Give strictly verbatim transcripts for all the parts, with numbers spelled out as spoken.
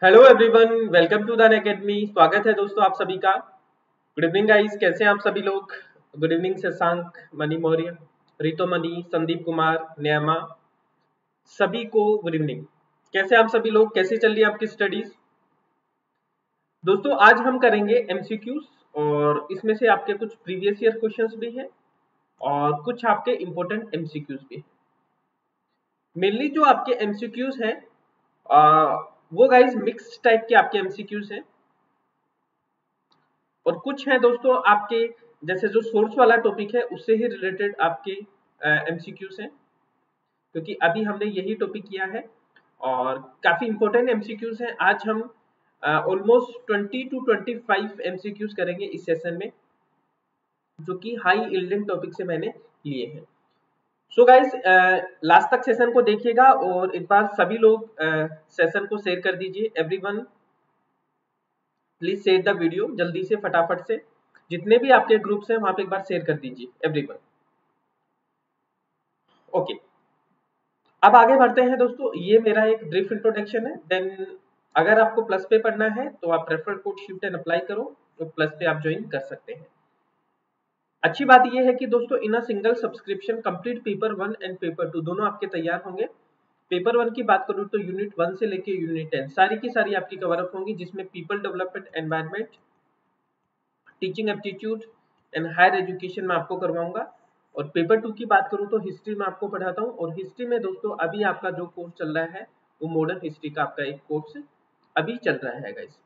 Hello everyone, welcome to the Unacademy. स्वागत है दोस्तों आप सभी का। गुड इवनिंग गाइस, कैसे हैं आप सभी लोग। गुड इवनिंग शशांक, मनी मौर्य, रितो मनी, संदीप कुमार, न्यामा, सभी को गुड इवनिंग। कैसे आप सभी लोग, कैसे चल रही है आपकी स्टडीज। दोस्तों आज हम करेंगे एमसीक्यूज और इसमें से आपके कुछ प्रीवियस ईयर क्वेश्चंस भी हैं और कुछ आपके इंपॉर्टेंट एमसीक्यूज भी हैं। मेनली जो आपके एमसीक्यूज हैं आ, वो गाइज मिक्स टाइप के आपके एमसीक्यूज हैं और कुछ है दोस्तों आपके जैसे जो सोर्स वाला टॉपिक है उससे ही रिलेटेड आपके एमसीक्यूज हैं, क्योंकि अभी हमने यही टॉपिक किया है और काफी इंपॉर्टेंट एमसीक्यूज हैं। आज हम almost twenty two twenty five MCQs करेंगे इस सेशन में, जो कि हाई यील्डिंग टॉपिक से मैंने लिए हैं। सो गाइस लास्ट तक सेशन को देखिएगा और एक बार सभी लोग सेशन uh, को शेयर कर दीजिए। Everyone please share the video जल्दी से, फटाफट से, जितने भी आपके ग्रुप्स हैं वहां पे एक बार शेयर कर दीजिए एवरीवन। ओके, अब आगे बढ़ते हैं दोस्तों। ये मेरा एक ब्रीफ इंट्रोडक्शन है। देन अगर आपको प्लस पे पढ़ना है तो आप referral code shift and apply करो तो प्लस पे आप ज्वाइन कर सकते हैं। अच्छी बात यह है कि दोस्तों in a single subscription complete paper one and paper two दोनों आपके तैयार होंगे। पेपर वन की बात करूं तो यूनिट वन से लेके यूनिट टेन सारी की सारी आपकी कवर अप होंगी, जिसमें people development, environment, teaching aptitude and higher education में आपको करवाऊंगा। और पेपर टू की बात करूं तो हिस्ट्री में आपको पढ़ाता हूं और हिस्ट्री में दोस्तों अभी आपका जो कोर्स चल रहा है वो मॉडर्न हिस्ट्री का आपका एक कोर्स अभी चल रहा है गाइस।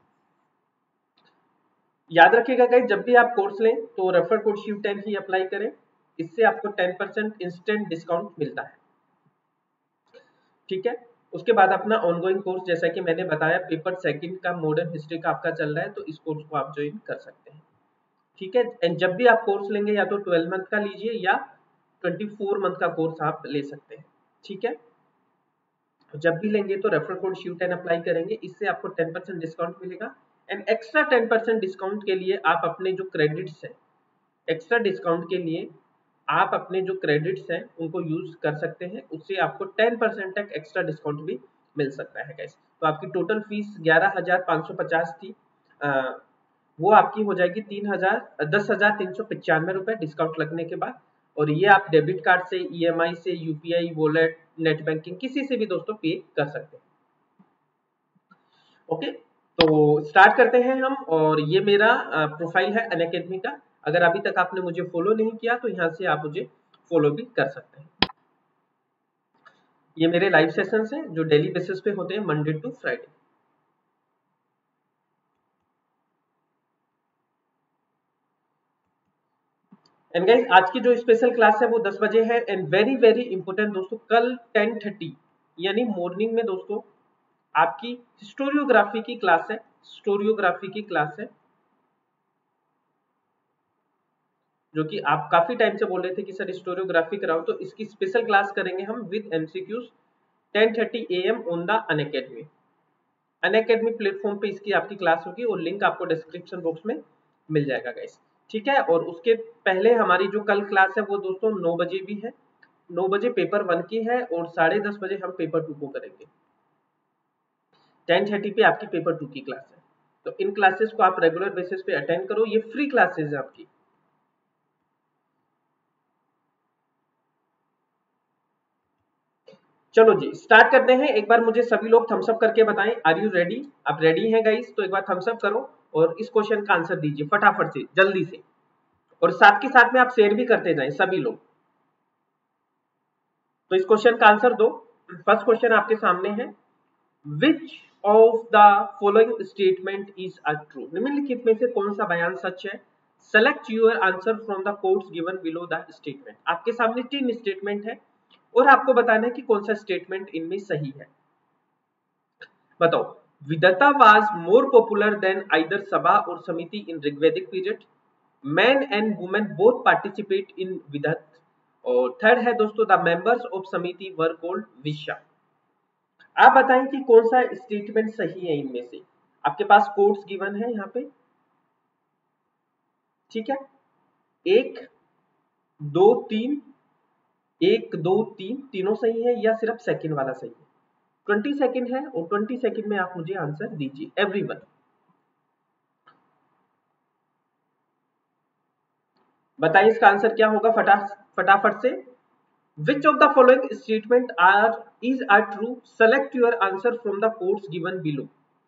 याद रखिएगा गाइस, जब भी आप कोर्स लें तो रेफर कोड शिव टेन ही अप्लाई करें, इससे आपको टेन परसेंट इंस्टेंट डिस्काउंट मिलता है। ठीक है, उसके बाद अपना ऑनगोइंग कोर्स जैसा कि मैंने बताया पेपर सेकंड का मॉडर्न हिस्ट्री का आपका चल रहा है, तो इस कोर्स को आप ज्वाइन कर सकते हैं। ठीक है, एंड जब भी आप कोर्स लेंगे या तो ट्वेल्व मंथ का लीजिए या ट्वेंटी फोर मंथ का कोर्स आप ले सकते हैं। ठीक है, जब भी लेंगे तो referral code Shiv ten apply करेंगे, इससे आपको टेन परसेंट डिस्काउंट मिलेगा। And extra ten percent discount के लिए आप अपने जो क्रेडिट्स हैं, एक्स्ट्रा डिस्काउंट के लिए आप अपने जो क्रेडिट्स हैं उनको यूज कर सकते हैं, उससे आपको टेन परसेंट तक एक्स्ट्रा डिस्काउंट भी मिल सकता है गाइस। तो आपकी टोटल फीस ग्यारह हजार पाँच सौ पचास थी, आ, वो आपकी हो जाएगी तीन हजार दस हजार तीन सौ पचानवे रुपए डिस्काउंट लगने के बाद। और ये आप डेबिट कार्ड से, ईएमआई से, यूपीआई, वॉलेट, नेट बैंकिंग किसी से भी दोस्तों पे कर सकते हैं। ओके, तो स्टार्ट करते हैं हम। और ये मेरा प्रोफाइल है अनअकैडमी का। अगर अभी तक आपने मुझे फॉलो नहीं किया तो यहाँ से आप मुझे फॉलो भी कर सकते हैं। ये मेरे लाइव सेशंस हैं जो डेली बेसिस पे होते हैं, Monday to Friday. And guys आज की जो स्पेशल क्लास है वो दस बजे है। एंड वेरी वेरी इंपॉर्टेंट दोस्तों, कल टेन थर्टी यानी मॉर्निंग में दोस्तों आपकी हिस्टोरियोग्राफी की क्लास है। हिस्टोरियोग्राफी की क्लास है जो कि आप काफी टाइम से बोल रहे थे कि सर हिस्टोरियोग्राफी कराओ, तो इसकी स्पेशल क्लास करेंगे हम with MCQs ten thirty A M on the Unacademy. Unacademy platform पे इसकी आपकी क्लास होगी और लिंक आपको डिस्क्रिप्शन बॉक्स में मिल जाएगा गाइस। ठीक है, और उसके पहले हमारी जो कल क्लास है वो दोस्तों नौ बजे भी है। नौ बजे पेपर वन की है और साढ़े दस बजे हम पेपर टू को करेंगे। टेन थर्टी पे आपकी पेपर टू की क्लास है, तो इन क्लासेस को आप रेगुलर बेसिस पे अटेंड करो। ये फ्री क्लासेस है आपकी। चलो जी स्टार्ट करते हैं। एक बार मुझे सभी लोग थम्स अप करके बताएं, आर यू रेडी। आप रेडी हैं गाइस तो एक बार थम्स अप करो और इस क्वेश्चन का आंसर दीजिए फटाफट से, जल्दी से। और साथ के साथ में आप शेयर भी करते जाएं सभी लोग। तो इस क्वेश्चन का आंसर दो। फर्स्ट क्वेश्चन आपके सामने है, which of the following statement is a true. निम्नलिखित में से कौन सा बयान सच है। Select your answer from the codes given below the statement. आपके सामने तीन स्टेटमेंट है और आपको बताना है कि कौन सा स्टेटमेंट इनमें सही है। बताओ। Vidatha was more popular than either sabha और samiti in Rigvedic period. Men and women both participate in Vidatha. और थर्ड है दोस्तों, द मेंबर्स ऑफ समिति वर कॉल्ड विश्या। आप बताएं कि कौन सा स्टेटमेंट सही है इनमें से। आपके पास कोट्स गिवन है यहाँ पे। ठीक है, एक दो तीन, एक दो तीन, तीनों सही है या सिर्फ सेकंड वाला सही है। ट्वेंटी सेकेंड है और ट्वेंटी सेकेंड में आप मुझे आंसर दीजिए एवरीवन। बताइए इसका आंसर क्या होगा फटा फटाफट से। Which of the following statement are is are true? Select your answer from the quotes given below.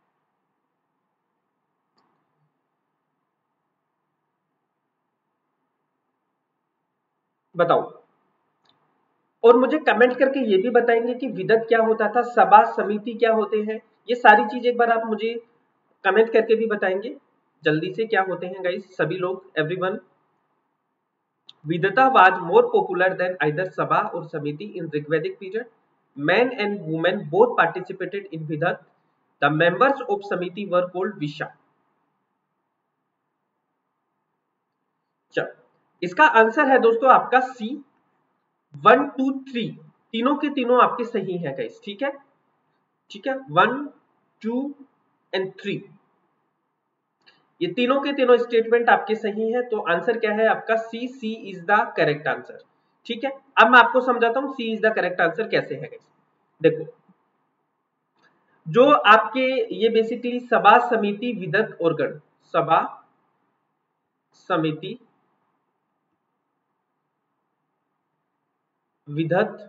बताओ और मुझे कमेंट करके ये भी बताएंगे कि विदत क्या होता था, सभा समिति क्या होते हैं, ये सारी चीज एक बार आप मुझे कमेंट करके भी बताएंगे जल्दी से क्या होते हैं गाइस सभी लोग everyone. Vidata was more popular than either Sabha or Samiti in Rigvedic period. Men and women both participated in Vidat. The members of Samiti were called Visha. चलो इसका आंसर है दोस्तों आपका सी, वन टू थ्री तीनों के तीनों आपके सही हैं गाइस, ठीक है ठीक है, वन टू एंड थ्री ये तीनों के तीनों स्टेटमेंट आपके सही है, तो आंसर क्या है आपका C, C is the correct answer, ठीक है। अब मैं आपको समझाता हूं C is the correct answer कैसे है गाइस। देखो जो आपके ये बेसिकली सभा समिति विदत और गण, सभा समिति विदत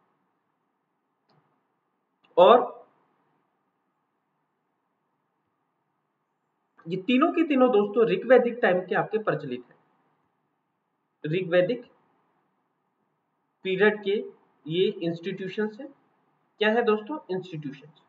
और ये तीनों के तीनों दोस्तों ऋग्वैदिक टाइम के आपके प्रचलित है, ऋग्वैदिक पीरियड के ये इंस्टीट्यूशंस है। क्या है दोस्तों? इंस्टीट्यूशंस।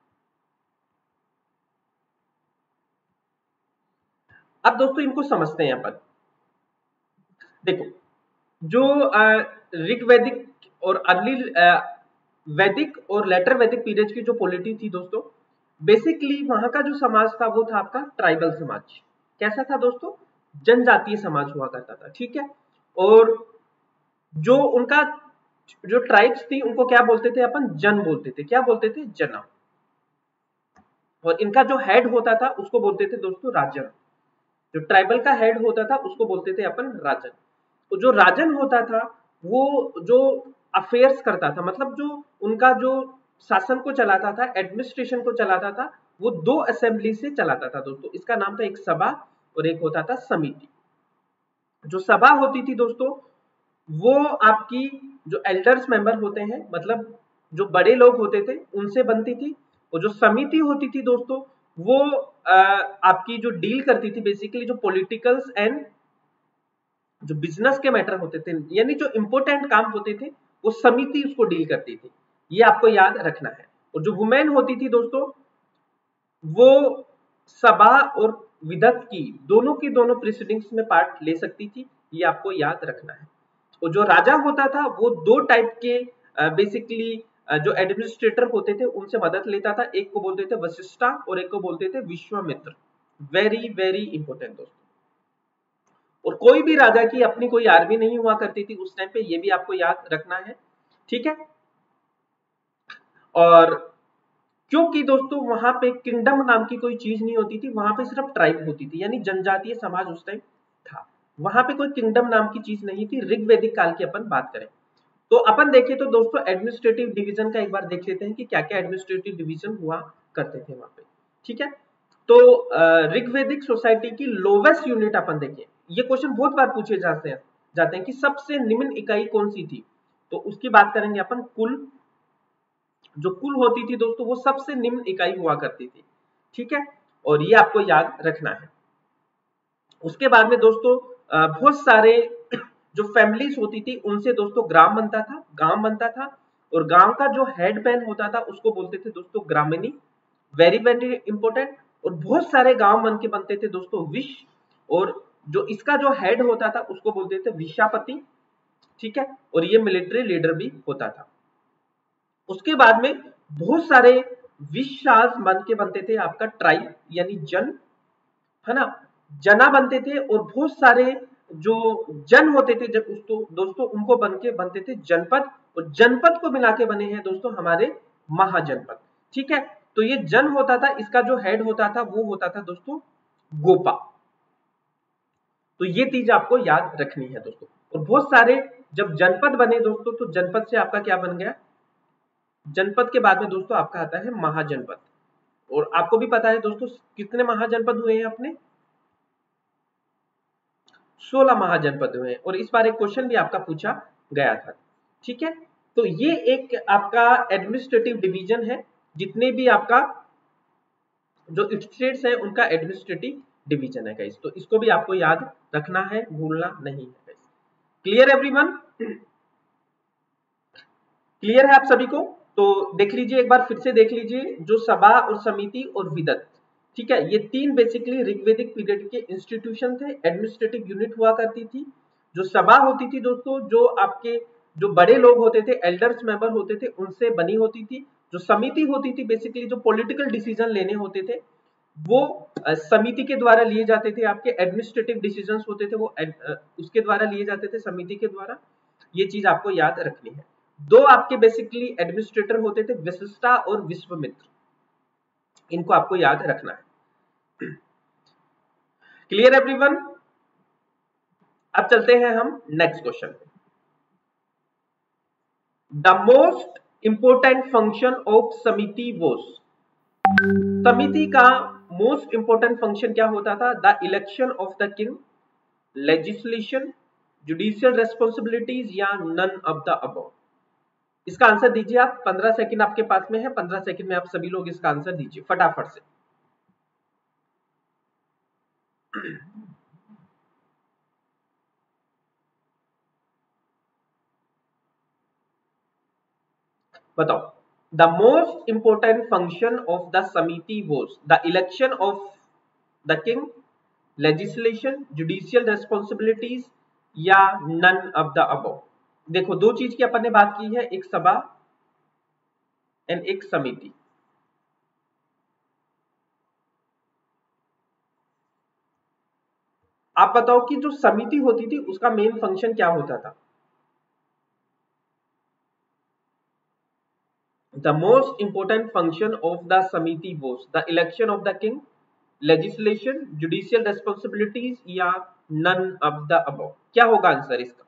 अब दोस्तों इनको समझते हैं अपन। देखो जो ऋग्वैदिक और अर्ली वैदिक और लेटर वैदिक पीरियड की जो पॉलिटी थी दोस्तों, बेसिकली वहां का जो समाज था वो था आपका ट्राइबल समाज। कैसा था दोस्तों? जनजातीय समाज हुआ करता था, ठीक है। और जो उनका जो ट्राइब्स थी उनको क्या बोलते थे अपन? जन बोलते थे। क्या बोलते थे? जना। और इनका जो हेड होता था उसको बोलते थे दोस्तों राजन। जो ट्राइबल का हेड होता था उसको बोलते थे अपन राजन। तो जो राजन होता था वो जो अफेयर्स करता था, मतलब जो उनका जो शासन को चलाता था, एडमिनिस्ट्रेशन को चलाता था, वो दो असेंबली से चलाता था दोस्तों। इसका नाम था एक सभा और एक होता था समिति। जो सभा होती थी दोस्तों वो आपकी जो एल्डर्स मेंबर होते हैं, मतलब जो बड़े लोग होते थे उनसे बनती थी। और जो समिति होती थी दोस्तों वो आ, आपकी जो डील करती थी बेसिकली जो पॉलिटिकल्स एंड जो बिजनेस के मैटर होते थे, यानी जो इंपॉर्टेंट काम होते थे वो समिति उसको डील करती थी। ये आपको याद रखना है। और जो वुमेन होती थी दोस्तों वो सभा और विदत की दोनों की दोनों प्रोसीडिंग्स में पार्ट ले सकती थी, ये आपको याद रखना है। और जो राजा होता था वो दो टाइप के बेसिकली जो एडमिनिस्ट्रेटर होते थे उनसे मदद लेता था। एक को बोलते थे वशिष्ठा और एक को बोलते थे विश्वामित्र। वेरी वेरी इंपॉर्टेंट दोस्तों। और कोई भी राजा की अपनी कोई आर्मी नहीं हुआ करती थी उस टाइम पे, ये भी आपको याद रखना है, ठीक है। और क्योंकि दोस्तों वहां पे किंगडम नाम की कोई चीज नहीं होती थी, वहां पे सिर्फ ट्राइब होती थी, यानी जनजातीय समाज उस टाइम था। वहां पे कोई किंगडम नाम की चीज नहीं थी। ऋग्वैदिक काल की अपन बात करें तो अपन देखें तो दोस्तों एडमिनिस्ट्रेटिव डिवीजन का एक बार देख लेते हैं कि क्या क्या एडमिनिस्ट्रेटिव डिवीजन हुआ करते थे वहां पे, ठीक है। तो ऋग्वैदिक सोसाइटी की लोवेस्ट यूनिट अपन देखें, ये क्वेश्चन बहुत बार पूछे जाते हैं जाते हैं कि सबसे निम्न इकाई कौन सी थी, तो उसकी बात करेंगे अपन। कुल जो कुल होती थी दोस्तों वो सबसे निम्न इकाई हुआ करती थी, ठीक है। और ये आपको याद रखना है। उसके बाद में दोस्तों बहुत सारे जो फैमिलीज होती थी उनसे दोस्तों ग्राम बनता था, गांव बनता था। और गांव का जो हेड मैन होता था उसको बोलते थे दोस्तों ग्रामीणी। Very very important. और बहुत सारे गांव बन के बनते थे दोस्तों विश। और जो इसका जो हेड होता था उसको बोलते थे विशापति, ठीक है। और ये मिलिट्री लीडर भी होता था। उसके बाद में बहुत सारे विशास बन के बनते थे आपका ट्राइब, यानी जन, है ना, जना बनते थे। और बहुत सारे जो जन होते थे जब उसको दोस्तों उनको बन के बनते थे जनपद। और जनपद को मिला के बने हैं दोस्तों हमारे महाजनपद, ठीक है। तो ये जन होता था, इसका जो हेड होता था वो होता था दोस्तों गोपा। तो ये चीज आपको याद रखनी है दोस्तों। और बहुत सारे जब जनपद बने दोस्तों तो जनपद से आपका क्या बन गया? जनपद के बाद में दोस्तों आपका आता है महाजनपद। और आपको भी पता है दोस्तों कितने महाजनपद हुए हैं अपने, सोलह महाजनपद हुए हैं। और इस बार एक क्वेश्चन भी आपका पूछा गया था, ठीक है। तो ये एक आपका एडमिनिस्ट्रेटिव डिवीजन है, जितने भी आपका जो स्टेट्स है उनका एडमिनिस्ट्रेटिव डिवीजन है गाइस। तो इसको भी आपको याद रखना है, भूलना नहीं है गाइस। Clear everyone? क्लियर है आप सभी को? तो देख लीजिए एक बार फिर से देख लीजिए, जो सभा और समिति और विदत, ठीक है, ये तीन बेसिकली ऋग्वेदिक पीरियड के इंस्टीट्यूशन थे, एडमिनिस्ट्रेटिव यूनिट हुआ करती थी। जो सभा होती थी दोस्तों, जो आपके जो बड़े लोग होते थे, एल्डर्स मेंबर होते थे, उनसे बनी होती थी। जो समिति होती थी बेसिकली जो पॉलिटिकल डिसीजन लेने होते थे, वो समिति के द्वारा लिए जाते थे। आपके एडमिनिस्ट्रेटिव डिसीजंस होते थे वो उसके द्वारा लिए जाते थे, समिति के द्वारा। ये चीज आपको याद रखनी है। दो आपके बेसिकली एडमिनिस्ट्रेटर होते थे, वशिष्ठा और विश्वामित्र, इनको आपको याद रखना है। Clear everyone? अब चलते हैं हम नेक्स्ट क्वेश्चन पे। The most important function of samiti was, समिति का मोस्ट इंपोर्टेंट फंक्शन क्या होता था? The election of the king, legislation, judicial responsibilities या नन ऑफ द अबव। इसका आंसर दीजिए आप, पंद्रह सेकंड आपके पास में है, पंद्रह सेकंड में आप सभी लोग इसका आंसर दीजिए फटाफट से। बताओ। The most important function of the samiti was the election of the king, legislation, judicial responsibilities या नन ऑफ द अबव। देखो दो चीज की अपन ने बात की है, एक सभा एंड एक समिति। आप बताओ कि जो समिति होती थी उसका मेन फंक्शन क्या होता था? The most important function of the Samiti was the election of the king, legislation, judicial responsibilities या none of the above। क्या होगा आंसर इसका?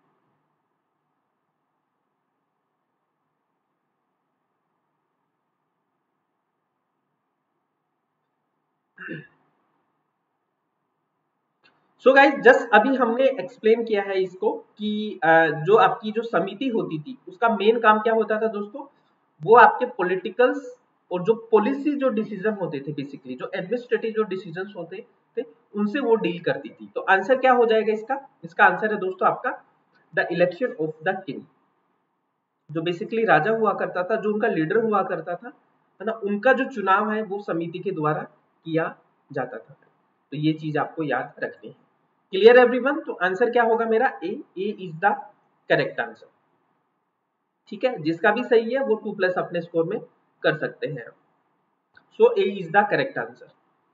सो गाइस जस्ट अभी हमने एक्सप्लेन किया है इसको कि जो आपकी जो समिति होती थी उसका मेन काम क्या होता था दोस्तों, वो आपके पॉलिटिकल्स और जो पॉलिसी जो डिसीजन होते थे, बेसिकली जो एडमिनिस्ट्रेटिव जो डिसीजंस होते थे उनसे वो डील करती थी। तो आंसर क्या हो जाएगा इसका? इसका आंसर है दोस्तों आपका the election of the king. जो बेसिकली राजा हुआ करता था, जो उनका लीडर हुआ करता था, है ना, उनका जो चुनाव है वो समिति के द्वारा किया जाता था। तो ये चीज आपको याद रखनी है। Clear everyone? तो आंसर क्या होगा मेरा? A. A is the correct answer. ठीक है, जिसका भी सही है वो टू प्लस अपने स्कोर में कर सकते हैं। So A is the correct answer.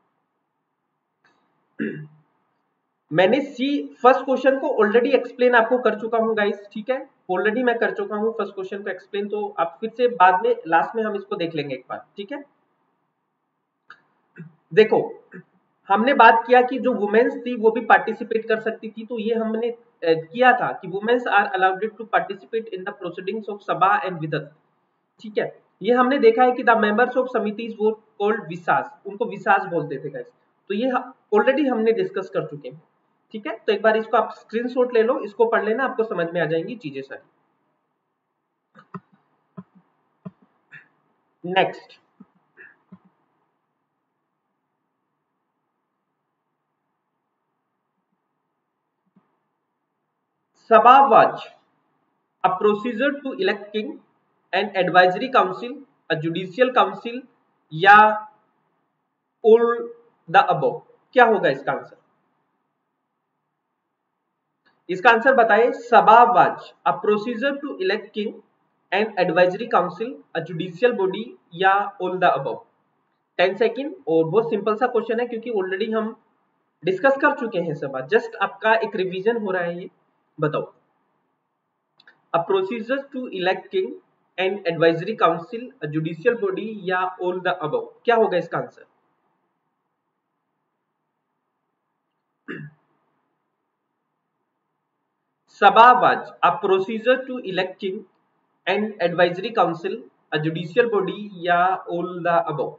मैंने सी फर्स्ट क्वेश्चन को ऑलरेडी एक्सप्लेन आपको कर चुका हूं गाइस, ठीक है, ऑलरेडी मैं कर चुका हूं फर्स्ट क्वेश्चन को एक्सप्लेन। तो आप फिर से बाद में लास्ट में हम इसको देख लेंगे एक बार, ठीक है। देखो हमने बात किया कि जो वुमेन्स थी वो भी पार्टिसिपेट कर सकती थी, तो ये हमने किया था कि womens are allowed to participate in the proceedings of sabha and Vidatha, ठीक है। ये हमने देखा है कि द मेंबर्स ऑफ समितिज वो कॉल्ड विसास, उनको विसास बोलते थे गाइस। तो ये ऑलरेडी हमने डिस्कस कर चुके हैं, ठीक है। तो एक बार इसको आप स्क्रीनशॉट ले लो, इसको पढ़ लेना, आपको समझ में आ जाएंगी चीजें सारी। Next, sabha was a procedure to elect king, an advisory council, a judicial council या all the above। क्या होगा इसका आंसर? इसका आंसर बताइए। Sabha was a procedure to elect king, an advisory council, a judicial body या all the above। Ten second. और बहुत simple सा क्वेश्चन है क्योंकि ऑलरेडी हम डिस्कस कर चुके हैं सभा, जस्ट आपका एक रिवीजन हो रहा है ये। बताओ। A procedure to elect king, an advisory council, a judicial body या all the above। क्या होगा इसका answer? Sabha was a procedure to elect king, an advisory council, a judicial body या all the above?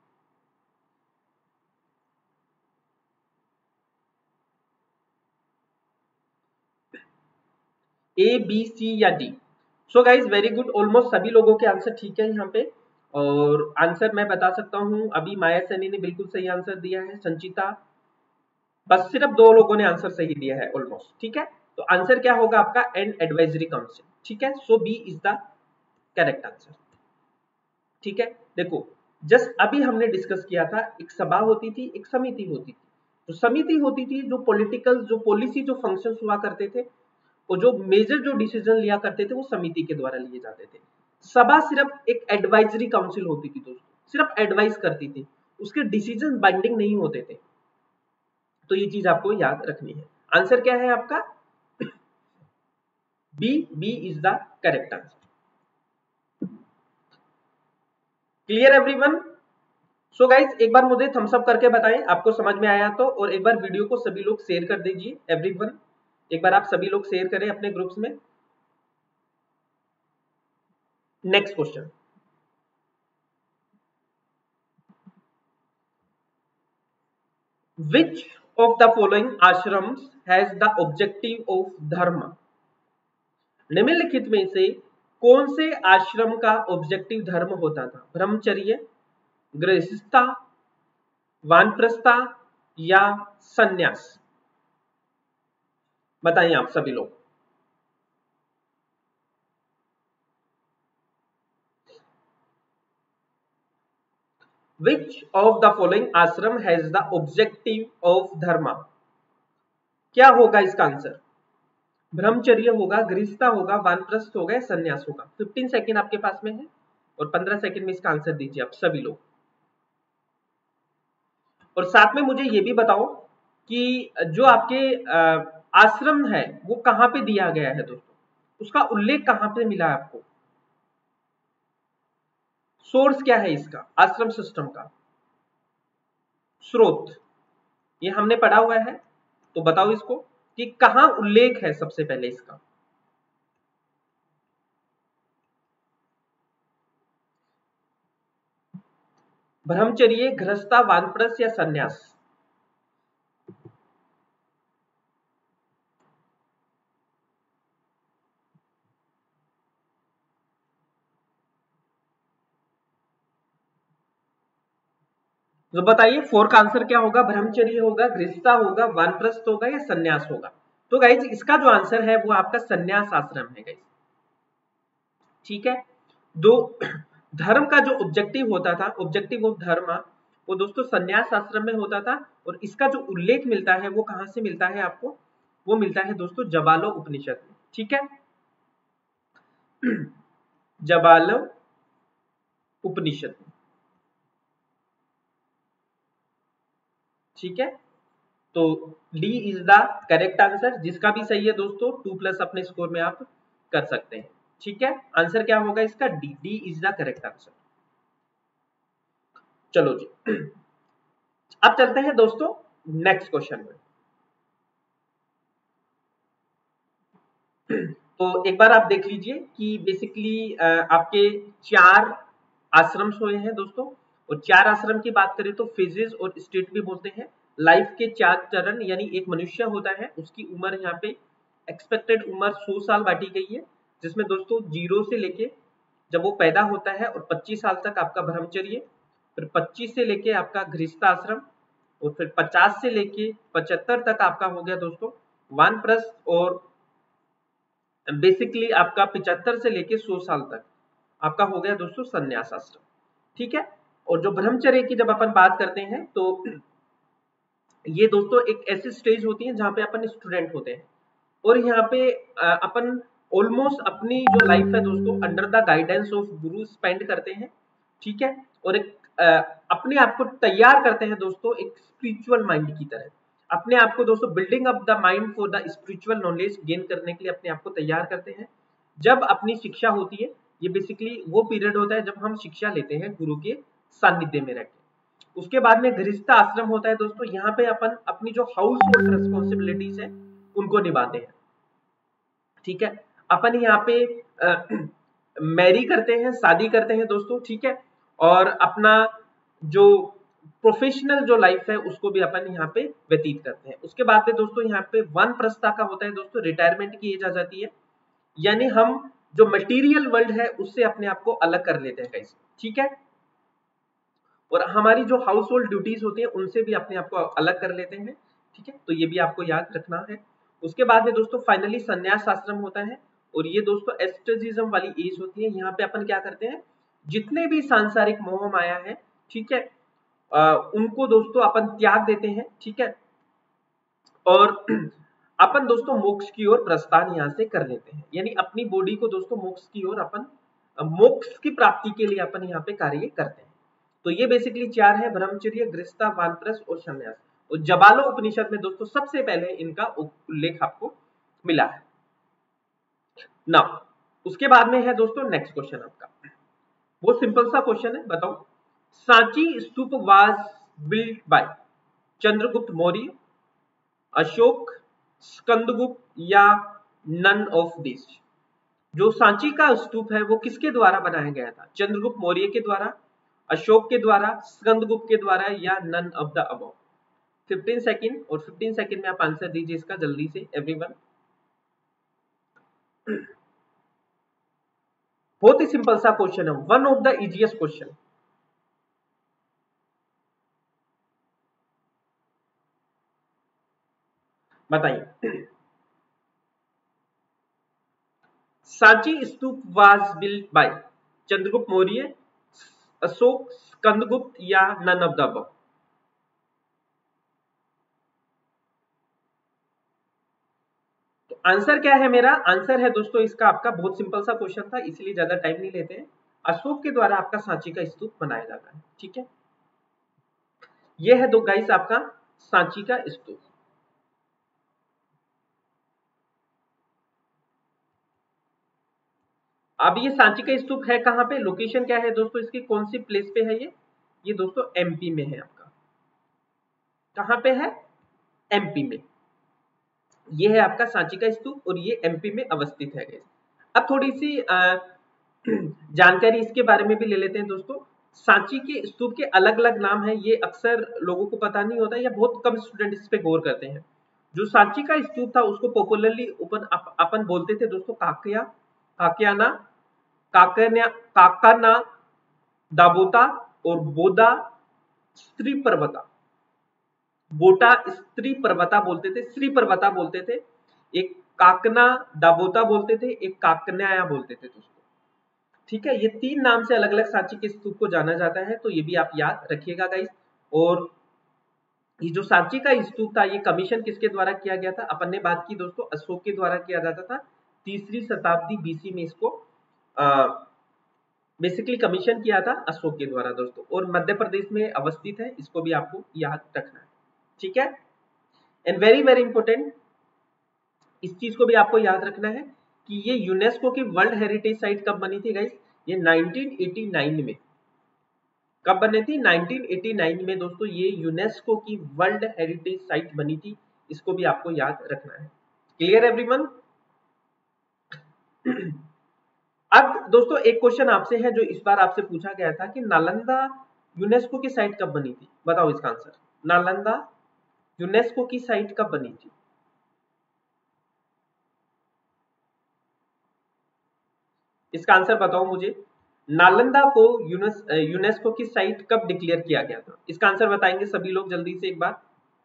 A B C या D? So guys very good, almost सभी लोगों के answer ठीक है यहाँ पे। और आंसर मैं बता सकता हूँ, अभी माया सैनी ने बिल्कुल सही आंसर दिया है, संचिता, बस सिर्फ दो लोगों ने आंसर सही दिया है ऑलमोस्ट। ठीक है, तो आंसर क्या होगा आपका? And advisory council. ठीक है, so B is the correct answer. ठीक है, देखो जस्ट अभी हमने डिस्कस किया था, एक सभा होती थी, एक समिति होती थी। तो समिति होती थी जो पॉलिटिकल जो पॉलिसी जो फंक्शंस हुआ करते थे और जो मेजर जो डिसीजन लिया करते थे वो समिति के द्वारा लिए जाते थे। सभा सिर्फ एक एडवाइजरी काउंसिल होती थी दोस्तों, सिर्फ एडवाइस करती थी, उसके डिसीजन बाइंडिंग नहीं होते थे। तो ये चीज आपको याद रखनी है। आंसर क्या है आपका? B, B is the correct answer. Clear everyone? So guys एक बार मुझे थम्स अप करके बताएं आपको समझ में आया तो, और एक बार वीडियो को सभी लोग शेयर कर दीजिए। एवरीवन एक बार आप सभी लोग शेयर करें अपने ग्रुप्स में। Next question, which of the following ashrams has the objective of dharma? निम्नलिखित में से कौन से आश्रम का ऑब्जेक्टिव धर्म होता था? ब्रह्मचर्य, गृहस्थता, वानप्रस्था या सन्यास? बताइए आप सभी लोग। Which of the following ashram has the objective of dharma? क्या होगा इसका आंसर? ब्रह्मचर्य होगा, गृहस्थता होगा, वानप्रस्थ होगा, सन्यास होगा? पंद्रह सेकंड आपके पास में है और पंद्रह सेकंड में इसका आंसर दीजिए आप सभी लोग। और साथ में मुझे ये भी बताओ कि जो आपके आश्रम है वो कहां पे दिया गया है दोस्तों, उसका उल्लेख कहां पे मिला है आपको? सोर्स क्या है इसका, आश्रम सिस्टम का स्रोत? ये हमने पढ़ा हुआ है, तो बताओ इसको कि कहां उल्लेख है सबसे पहले इसका? ब्रह्मचर्य, गृहस्थता, वानप्रस्थ या सन्यास? तो बताइए फोर का आंसर क्या होगा? ब्रह्मचर्य होगा, गृहस्थता होगा, वानप्रस्थ होगा या सन्यास होगा? तो गाइज इसका जो आंसर है वो आपका सन्यास आश्रम है गाइज। ठीक है, दो धर्म का जो ऑब्जेक्टिव होता था, ऑब्जेक्टिव ऑफ धर्म, वो दोस्तों सन्यास आश्रम में होता था। और इसका जो उल्लेख मिलता है वो कहां से मिलता है आपको? वो मिलता है दोस्तों जबालो उपनिषद में। ठीक है, जबालो उपनिषद। ठीक है, तो D is the correct answer, जिसका भी सही है दोस्तों टू प्लस अपने स्कोर में आप कर सकते हैं। ठीक है, आंसर क्या होगा इसका? D, D is the correct answer. चलो जी, अब चलते हैं दोस्तों नेक्स्ट क्वेश्चन में। तो एक बार आप देख लीजिए कि बेसिकली आपके चार आश्रम हुए हैं दोस्तों, और चार आश्रम की बात करें तो फेजेस और स्टेट भी बोलते हैं। लाइफ के चार चरण, यानी एक मनुष्य होता है उसकी उम्र यहाँ पे एक्सपेक्टेड उम्र सौ साल बांटी गई है, जिसमें दोस्तों जीरो से लेके जब वो पैदा होता है और पच्चीस साल तक आपका ब्रह्मचर्य, फिर पच्चीस से लेके आपका गृहस्थ आश्रम, और फिर पचास से लेके पचहत्तर तक आपका हो गया दोस्तों वानप्रस्थ, और बेसिकली आपका पचहत्तर से लेके सौ साल तक आपका हो गया दोस्तों सन्यास आश्रम। ठीक है, और जो ब्रह्मचर्य की जब अपन बात करते हैं तो ये दोस्तों एक ऐसी स्टेज होती है जहां पे अपन स्टूडेंट होते हैं, और यहाँ पे अपन ऑलमोस्ट अपनी जो लाइफ है दोस्तों under the guidance of guru spend करते हैं। ठीक है, और एक अपने आप को तैयार करते हैं दोस्तों एक स्पिरिचुअल माइंड की तरह, अपने आप को दोस्तों building up the mind for the spiritual knowledge gain करने के लिए अपने आप को तैयार करते हैं। जब अपनी शिक्षा होती है, ये बेसिकली वो पीरियड होता है जब हम शिक्षा लेते हैं गुरु के सानिध्य में रहकर। उसके बाद में गृहस्थ आश्रम होता है दोस्तों, यहाँ पे अपन अपनी जो हाउस होल्ड रिस्पॉन्सिबिलिटीज है उनको निभाते हैं। ठीक है, अपन यहाँ पे मैरी करते हैं, शादी करते हैं दोस्तों, ठीक है, और अपना जो प्रोफेशनल जो लाइफ है उसको भी अपन यहाँ पे व्यतीत करते हैं। उसके बाद में दोस्तों यहाँ पे वानप्रस्था का होता है दोस्तों, रिटायरमेंट की एज आ जाती है, यानी हम जो मटेरियल वर्ल्ड है उससे अपने आप को अलग कर लेते हैं गाइस, ठीक है, और हमारी जो हाउस होल्ड ड्यूटीज होती है उनसे भी अपने आप को अलग कर लेते हैं, ठीक है, तो ये भी आपको याद रखना है। उसके बाद में दोस्तों फाइनली संन्यास आश्रम होता है, और ये दोस्तों एस्टेटिज्म वाली एज होती है। यहाँ पे अपन क्या करते हैं, जितने भी सांसारिक मोह माया है, ठीक है, आ, उनको दोस्तों अपन त्याग देते हैं, ठीक है, और अपन दोस्तों मोक्ष की ओर प्रस्थान यहाँ से कर लेते हैं, यानी अपनी बॉडी को दोस्तों मोक्ष की ओर अपन मोक्ष की प्राप्ति के लिए अपन यहाँ पे कार्य करते हैं। तो ये बेसिकली चार है, ब्रह्मचर्य, गृहस्था, वानप्रस्थ और संन्यास। और जबालो उपनिषद में दोस्तों सबसे पहले इनका उल्लेख आपको मिला है ना। उसके बाद में है दोस्तों नेक्स्ट क्वेश्चन आपका, वो सिंपल सा क्वेश्चन है, बताओ Sanchi stupa was built by Chandragupta Maurya, Ashoka, Skandagupta या नन ऑफ दिस। जो सांची का स्तूप है वो किसके द्वारा बनाया गया था, चंद्रगुप्त मौर्य के द्वारा, अशोक के द्वारा, स्कंदगुप्त के द्वारा या none of the above. Fifteen second, और फिफ्टीन सेकंड में आप आंसर दीजिए इसका जल्दी से एवरीवन। बहुत ही सिंपल सा क्वेश्चन है, one of the easiest question. बताइए, Sanchi stupa was built by Chandragupta Maurya, Ashoka, Skandagupta या नन ऑफ द अबव। तो आंसर क्या है मेरा, आंसर है दोस्तों इसका आपका, बहुत सिंपल सा क्वेश्चन था इसलिए ज्यादा टाइम नहीं लेते हैं, अशोक के द्वारा आपका सांची का स्तूप बनाया जाता है, ठीक है। ये है दो गाइस आपका सांची का स्तूप। अब ये सांची का स्तूप है कहां पे, लोकेशन क्या है दोस्तों इसकी, कौन सी प्लेस पे है ये ये दोस्तों एमपी में है आपका। कहां पे है, एमपी में। ये है आपका सांची का स्तूप और ये एमपी में अवस्थित है। अब थोड़ी सी आ, जानकारी इसके बारे में भी ले लेते हैं दोस्तों। सांची के स्तूप के अलग अलग नाम है, ये अक्सर लोगों को पता नहीं होता या बहुत कम स्टूडेंट इस पे गौर करते हैं। जो सांची का स्तूप था उसको पॉपुलरली अपन अपन बोलते थे दोस्तों काकया, काकयाना, काकन्या, काकाना, दाबोता और बोदा स्त्री पर्वता। बोटा स्त्री पर्वता बोलते थे, श्री पर्वता बोलते थे, एक काकना दाबोता बोलते थे, एक काकन्याया बोलते थे दोस्तों, ठीक है। ये तीन नाम से अलग अलग सांची के स्तूप को जाना जाता है, तो ये भी आप याद रखिएगा गाइस। और ये जो सांची का स्तूप था ये कमीशन किसके द्वारा किया गया था, अपन ने बात की दोस्तों अशोक के द्वारा किया जाता था, तीसरी शताब्दी बीसी में इसको बेसिकली कमीशन किया था अशोक के द्वारा दोस्तों, और मध्य प्रदेश में अवस्थित है, इसको भी आपको याद रखना है, ठीक है। एंड वेरी वेरी इंपॉर्टेंट, इस चीज को भी आपको याद रखना है कि ये यूनेस्को की वर्ल्ड हेरिटेज साइट कब बनी थी गाइस, ये नाइनटीन एटी नाइन में। कब बनी थी, नाइनटीन एटी नाइन में दोस्तों ये यूनेस्को की वर्ल्ड हेरिटेज साइट बनी थी, इसको भी आपको याद रखना है। Clear everyone. अब दोस्तों एक क्वेश्चन आपसे है जो इस बार आपसे पूछा गया था कि नालंदा यूनेस्को की साइट कब बनी थी, बताओ इसका आंसर। नालंदा यूनेस्को की साइट कब बनी थी, इसका आंसर बताओ मुझे। नालंदा को यूनेस, यूनेस्को की साइट कब डिक्लेयर किया गया था, इसका आंसर बताएंगे सभी लोग जल्दी से एक बार।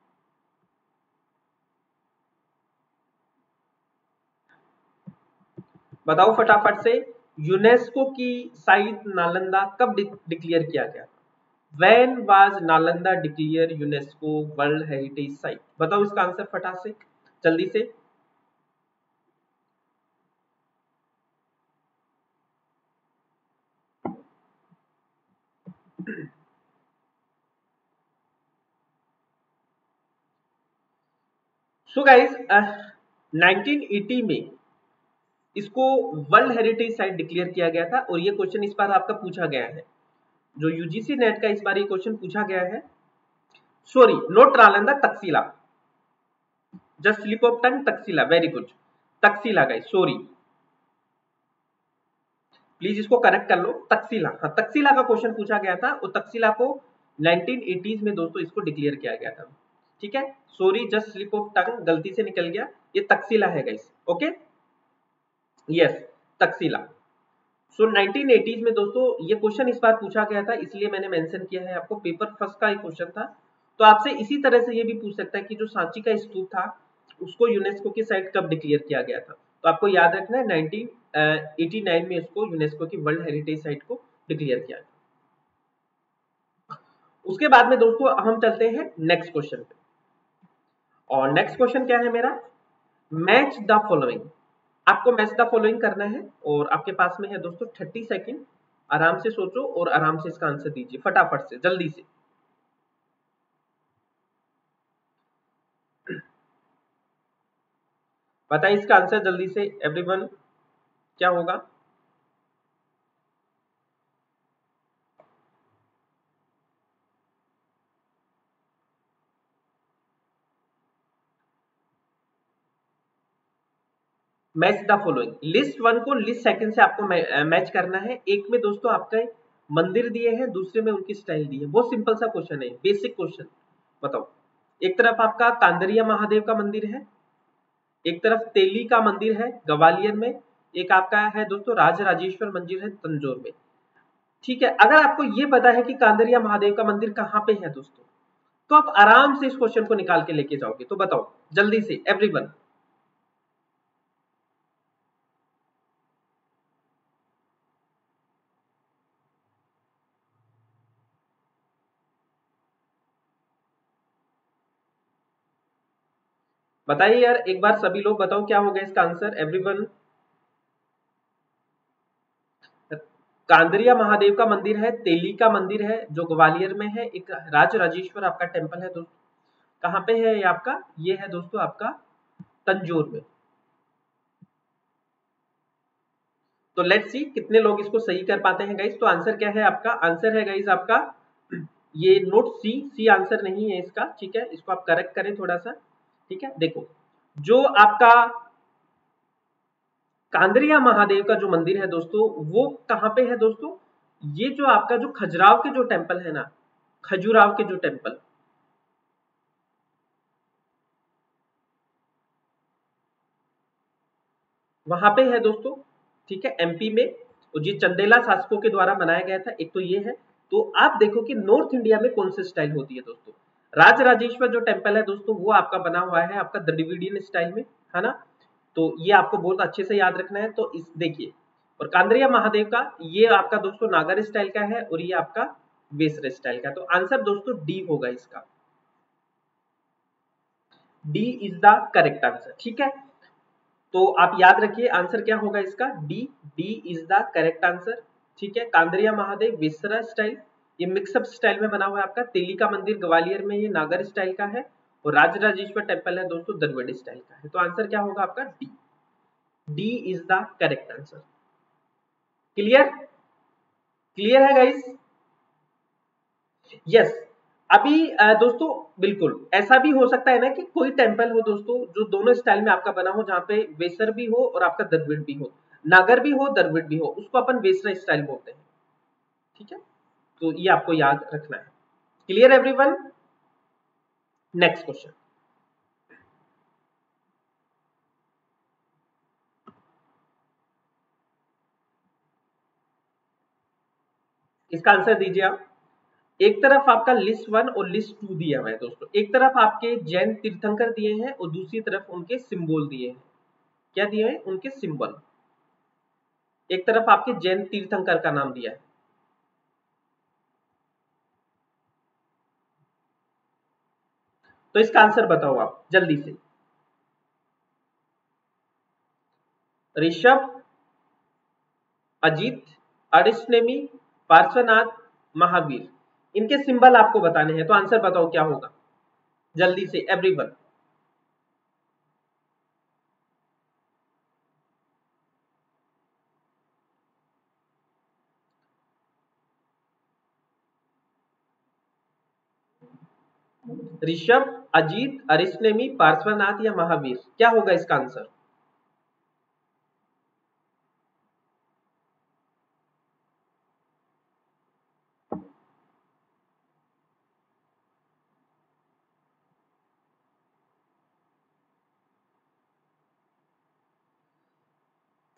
बताओ फटाफट से, यूनेस्को की साइट नालंदा कब डिक्लेयर किया गया था। When was Nalanda declare UNESCO world heritage site, बताओ इसका आंसर फटाफट से जल्दी से। सो गाइस नाइनटीन एटी में इसको वर्ल्ड हेरिटेज साइट डिक्लेयर किया गया था, और ये क्वेश्चन इस बार आपका पूछा गया है, जो यूजीसी नेट का इस बार ये क्वेश्चन पूछा गया है। Sorry not Nalanda, Takshashila, just slip of tongue, Takshashila, very good, Takshashila guys, sorry please इसको करेक्ट कर लो। तक्षशिला, हाँ तक्षशिला का क्वेश्चन पूछा गया था और तक्षशिला को नाइनटीन एटीज़ में दोस्तों इसको डिक्लेयर किया गया था। ठीक है, sorry just slip of tongue, गलती से निकल गया, ये तक्षशिला है guys. Okay yes Takshashila. So nineteen eighties में दोस्तों ये क्वेश्चन इस बार पूछा गया था, इसलिए मैंने मेंशन किया है आपको, पेपर फर्स्ट का एक क्वेश्चन था। तो आपसे इसी तरह से ये भी पूछ सकता है कि जो सांची का स्तूप था उसको यूनेस्को की साइट कब डिक्लेयर किया गया था। तो आपको याद रखना है नाइनटीन एटी नाइन में इसको यूनेस्को की वर्ल्ड हेरिटेज साइट को डिक्लेयर किया गया। उसके बाद में दोस्तों हम चलते हैं नेक्स्ट क्वेश्चन पे, और नेक्स्ट क्वेश्चन क्या है मेरा, मैच द फॉलोइंग। आपको मैच द फॉलोइंग करना है और आपके पास में है दोस्तों थर्टी सेकेंड, आराम से सोचो और आराम से इसका आंसर दीजिए फटाफट से, जल्दी से। बताइए इसका आंसर जल्दी से एवरीवन, क्या होगा। Match the following, list one को लिस्ट सेकंड से आपको मैच करना है। एक में दोस्तों आपके मंदिर दिए हैं, दूसरे में उनकी स्टाइल दी है। बहुत सिंपल सा क्वेश्चन है, बेसिक क्वेश्चन। बताओ, एक तरफ आपका कांदरिया महादेव का मंदिर है, एक तरफ तेली का मंदिर है ग्वालियर में, एक आपका है दोस्तों राज राजेश्वर मंदिर है तंजौर में। ठीक है, अगर आपको ये पता है कि कांदरिया महादेव का मंदिर कहाँ पे है दोस्तों, तो आप आराम से इस क्वेश्चन को निकाल के लेके जाओगे। तो बताओ जल्दी से एवरीवन। बताइए यार एक बार सभी लोग, बताओ क्या होगा इसका आंसर एवरीवन। कांदरिया महादेव का मंदिर है, तेली का मंदिर है जो ग्वालियर में है, एक राज राजेश्वर आपका टेम्पल है दोस्तों, कहां पे है ये आपका, ये है दोस्तों आपका तंजौर में। तो लेट्स सी कितने लोग इसको सही कर पाते हैं गाइस। तो आंसर क्या है आपका, आंसर है गाइस आपका ये नोट सी, सी आंसर नहीं है इसका। ठीक है, इसको आप करेक्ट करें थोड़ा सा। ठीक है, देखो जो आपका कांदरिया महादेव का जो मंदिर है दोस्तों वो कहां पे है दोस्तों, ये जो आपका जो खजुराव के जो टेम्पल है ना, खजुराव के जो टेम्पल, वहां पे है दोस्तों। ठीक है, एमपी में, और ये चंदेला शासकों के द्वारा बनाया गया था। एक तो ये है, तो आप देखो कि नॉर्थ इंडिया में कौन सी स्टाइल होती है दोस्तों। राज राजेश्वर जो टेम्पल है दोस्तों वो आपका बना हुआ है आपका द्रविडियन स्टाइल में, है ना। तो ये आपको बहुत अच्छे से याद रखना है। तो इस देखिए, और कांदरिया महादेव का ये आपका दोस्तों नागर स्टाइल का है और ये आपका वेसर स्टाइल का। तो आंसर दोस्तों डी होगा इसका, D is the correct answer. ठीक है, तो आप याद रखिए आंसर क्या होगा इसका, D, D is the correct answer. ठीक है, कांदरिया महादेव वेसरा स्टाइल, ये मिक्सअप स्टाइल में बना हुआ है आपका। तेली का मंदिर ग्वालियर में ये नागर स्टाइल का है, और राजराजेश्वर टेम्पल है दोस्तों द्रविड़ स्टाइल का है। तो आंसर क्या होगा आपका, D, D is the correct answer. Clear, clear है गाइस। यस, अभी दोस्तों बिल्कुल ऐसा भी हो सकता है ना कि कोई टेम्पल हो दोस्तों जो दोनों स्टाइल में आपका बना हो, जहां पे वेसर भी हो और आपका द्रविड़ भी हो, नागर भी हो द्रविड़ भी हो, उसको अपन वेसरा स्टाइल बोलते हैं। ठीक है, तो ये आपको याद रखना है। Clear everyone, next question. इसका आंसर दीजिए आप। एक तरफ आपका लिस्ट वन और लिस्ट टू दिया हुआ है दोस्तों, एक तरफ आपके जैन तीर्थंकर दिए हैं और दूसरी तरफ उनके सिंबल दिए हैं। क्या दिए हैं, उनके सिंबल। एक तरफ आपके जैन तीर्थंकर का नाम दिया है, तो इसका आंसर बताओ आप जल्दी से। ऋषभ, अजीत, अरिष्टनेमी, पार्श्वनाथ, महावीर, इनके सिंबल आपको बताने हैं। तो आंसर बताओ क्या होगा जल्दी से एवरीवन। ऋषभ, अजीत, अरिष्टनेमी, पार्श्वनाथ या महावीर, क्या होगा इसका आंसर।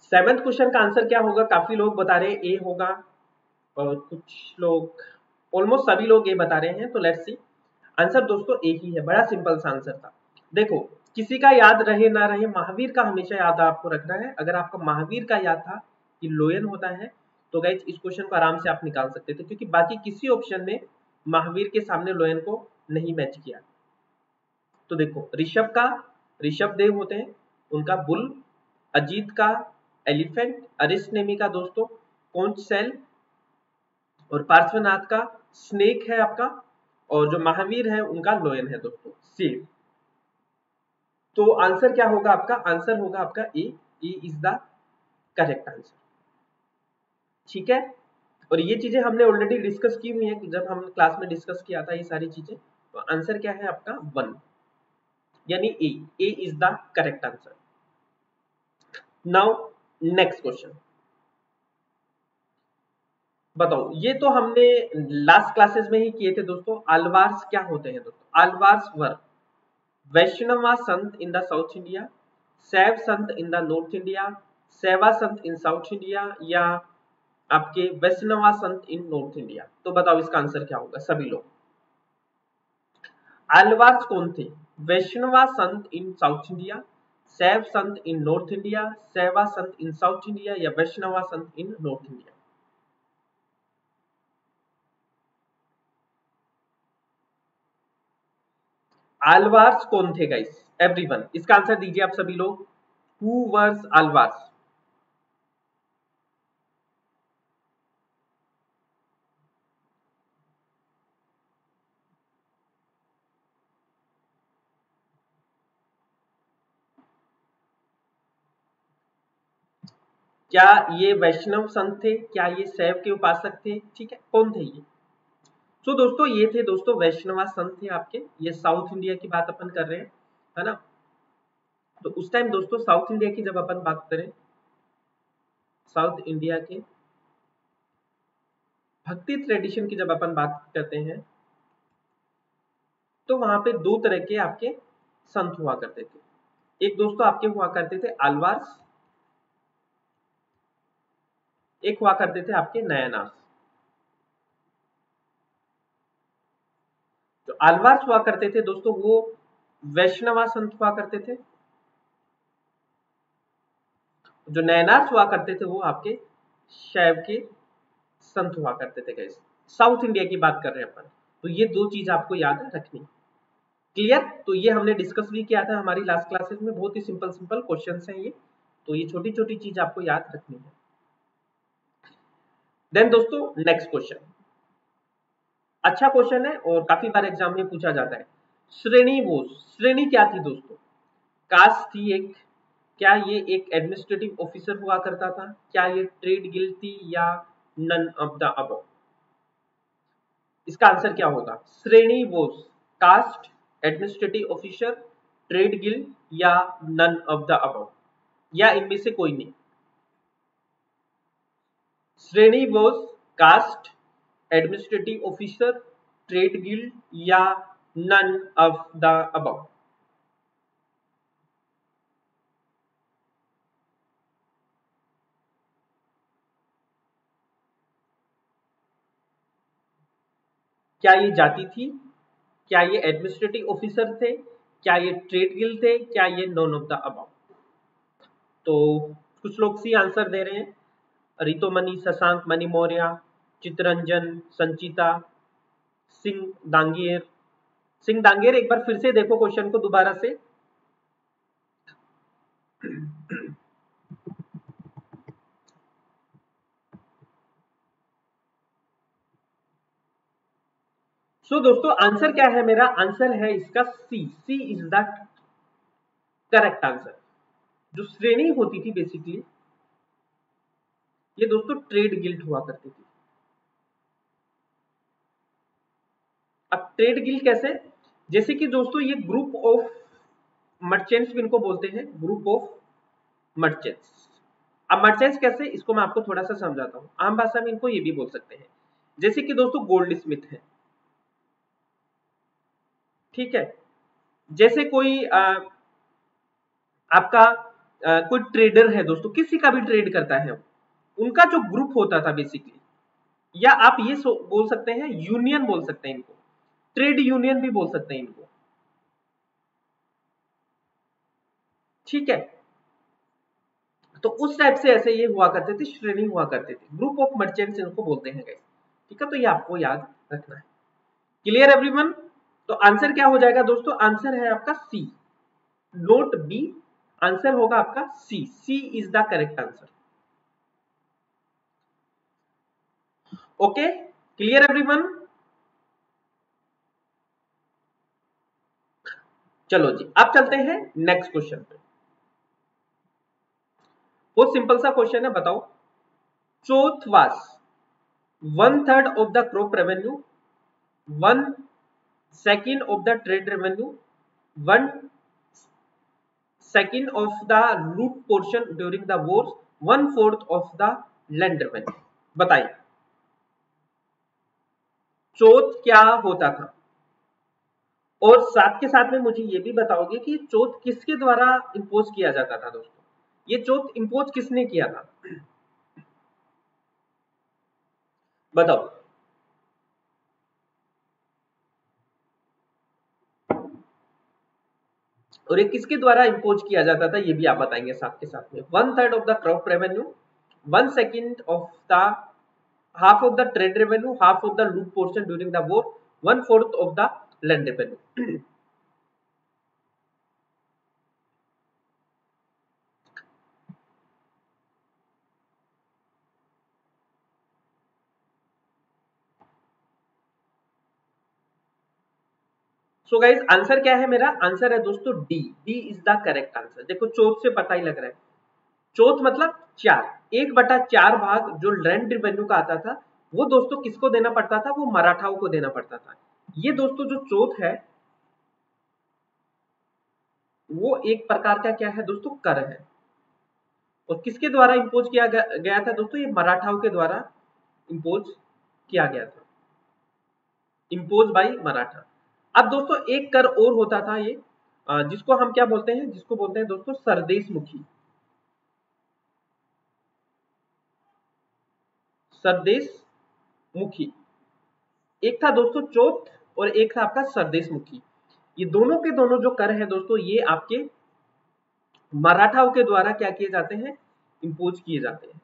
सेवेंथ क्वेश्चन का आंसर क्या होगा? काफी लोग बता रहे हैं ए होगा और कुछ लोग, ऑलमोस्ट सभी लोग ए बता रहे हैं। तो लेट्स सी, आंसर दोस्तों ए ही है। बड़ा सिंपल सा आंसर था। देखो, किसी का याद रहे ना रहे, महावीर का हमेशा याद आपको रखना है। अगर आपका महावीर का याद था कि लोयन होता है तो गाइस इस क्वेश्चन को आराम से आप निकाल सकते थे, क्योंकि बाकी किसी ऑप्शन ने महावीर के सामने लोयन को नहीं मैच किया। तो देखो, ऋषभ का ऋषभ देव होते हैं, उनका बुल, अजीत का एलिफेंट, अरिस्ट नेमी का दोस्तों कॉन्च सेल, और पार्श्वनाथ का स्नेक है आपका, और जो महावीर है उनका लोयन है दोस्तों, शेर। तो आंसर क्या होगा आपका? आंसर होगा आपका A. A is the correct answer. ठीक है, और ये चीजें हमने ऑलरेडी डिस्कस की हुई है जब हम क्लास में डिस्कस किया था ये सारी चीजें। तो आंसर क्या है आपका? वन, यानी A. A is the correct answer. Now next question बताओ। ये तो हमने लास्ट क्लासेस में ही किए थे दोस्तों। आलवार्स क्या होते हैं दोस्तों? आलवार्स वर वैष्णवा संत इन द साउथ इंडिया, शैव संत इन द नॉर्थ इंडिया, सेवा संत इन साउथ इंडिया, या आपके वैष्णवा संत इन नॉर्थ इंडिया। तो बताओ इसका आंसर क्या होगा सभी लोग? आलवार्स कौन थे? वैष्णवा संत इन साउथ इंडिया, शैव संत इन नॉर्थ इंडिया, सेवा संत इन साउथ इंडिया, या वैष्णवा संत इन नॉर्थ इंडिया। आलवार्स कौन थे गाइस? एवरीवन इसका आंसर दीजिए आप सभी लोग। Who were Alvars? क्या ये वैष्णव संत थे? क्या ये शैव के उपासक थे? ठीक है, कौन थे ये? तो दोस्तों ये थे दोस्तों वैष्णवा संत थे आपके। ये साउथ इंडिया की बात अपन कर रहे हैं, है ना। तो उस टाइम दोस्तों साउथ इंडिया की जब अपन बात करें, साउथ इंडिया के भक्ति ट्रेडिशन की जब अपन बात करते हैं, तो वहां पे दो तरह के आपके संत हुआ करते थे। एक दोस्तों आपके हुआ करते थे आलवार्स, एक हुआ करते थे आपके नयनार्स। जो आलवार्स हुआ करते थे दोस्तों वो वैष्णवा संत हुआ करते थे। जो नयनार्स हुआ करते थे वो आपके शैव के संत हुआ करते थे। गाइस साउथ इंडिया की बात कर रहे हैं अपन, तो ये दो चीज आपको याद रखनी। क्लियर? तो ये हमने डिस्कस भी किया था हमारी लास्ट क्लासेस में। बहुत ही सिंपल सिंपल क्वेश्चंस हैं ये, तो ये छोटी छोटी चीज आपको याद रखनी है। देन दोस्तों नेक्स्ट क्वेश्चन, अच्छा क्वेश्चन है और काफी बार एग्जाम में पूछा जाता है। श्रेणी बोस, श्रेणी क्या थी दोस्तों? कास्ट थी एक, क्या ये एक एडमिनिस्ट्रेटिव ऑफिसर हुआ करता था, क्या ये ट्रेड गिल्ड थी, या नन ऑफ द अबव? इसका आंसर क्या होगा? Shreni was, caste, administrative officer, trade guild, या नन ऑफ द अबव, या इनमें से कोई नहीं। Shreni was, caste, administrative officer, trade guild, या नन ऑफ द अबव? क्या ये जाति थी, क्या ये एडमिनिस्ट्रेटिव ऑफिसर थे, क्या ये ट्रेड गिल्ड थे, क्या ये नॉन ऑफ द अबव? तो कुछ लोग सी आंसर दे रहे हैं। रितोमणि, शशांक मणि मौर्य, चितरंजन, संचिता, सिंह दांगेर। सिंह दांगेर एक बार फिर से देखो क्वेश्चन को दोबारा से। सो so, दोस्तों आंसर क्या है मेरा? आंसर है इसका C. C is the correct answer. जो श्रेणी होती थी बेसिकली, ये दोस्तों ट्रेड गिल्ड हुआ करती थी। अब ट्रेड गिल्ड कैसे? जैसे कि दोस्तों ये ग्रुप ऑफ मर्चेंट्स इनको बोलते हैं, ग्रुप ऑफ मर्चेंट्स। अब मर्चेंट्स कैसे, इसको मैं आपको थोड़ा सा समझाता हूं। आम भाषा में इनको ये भी बोल सकते हैं, जैसे कि दोस्तों गोल्ड स्मिथ है, ठीक है। जैसे कोई आ, आपका आ, कोई ट्रेडर है दोस्तों, किसी का भी ट्रेड करता है, उनका जो ग्रुप होता था बेसिकली, या आप ये बोल सकते हैं यूनियन बोल सकते हैं इनको, ट्रेड यूनियन भी बोल सकते हैं इनको, ठीक है। तो उस टाइप से ऐसे ये हुआ करते थे, श्रेणी हुआ करते थे, ग्रुप ऑफ मर्चेंट्स इनको बोलते हैं गाइस, ठीक है। तो ये आपको याद रखना है। Clear everyone? तो आंसर क्या हो जाएगा दोस्तों? आंसर है आपका सी, नोट बी, आंसर होगा आपका C, C is the correct answer. Okay, clear everyone? चलो जी, अब चलते हैं नेक्स्ट क्वेश्चन पे। बहुत सिंपल सा क्वेश्चन है, बताओ। Chauth was one third of the crop revenue, one second of the trade revenue, one second of the loot portion during the wars, one fourth of the land revenue. बताइए चौथ क्या होता था, और साथ के साथ में मुझे ये भी बताओगे कि चौथ किसके द्वारा इंपोज किया जाता था दोस्तों, ये चौथ इंपोज किसने किया था, बताओ। और ये किसके द्वारा इंपोज किया जाता था ये भी आप बताएंगे साथ के साथ में। One third of the crop revenue, one second of the half of the trade revenue, half of the loot portion during the war, one fourth of the land revenue. So guys answer क्या है मेरा? Answer है दोस्तों D, D is the correct answer. देखो चौथ से पता ही लग रहा है, चौथ मतलब चार, एक बटा चार भाग जो लैंड रेवेन्यू का आता था वो दोस्तों किसको देना पड़ता था? वो मराठाओं को देना पड़ता था। ये दोस्तों जो चौथ है वो एक प्रकार का क्या है दोस्तों? कर है। और किसके द्वारा इंपोज किया गया था दोस्तों? ये मराठाओं के द्वारा इंपोज किया गया था, इंपोज बाय मराठा। अब दोस्तों एक कर और होता था ये, जिसको हम क्या बोलते हैं? जिसको बोलते हैं दोस्तों सरदेश मुखी, सरदेश मुखी। एक था दोस्तों चौथ और एक था आपका सरदेश मुखी। ये दोनों के दोनों जो कर है दोस्तों ये आपके मराठाओं के द्वारा क्या किए जाते हैं? इंपोज किए जाते हैं।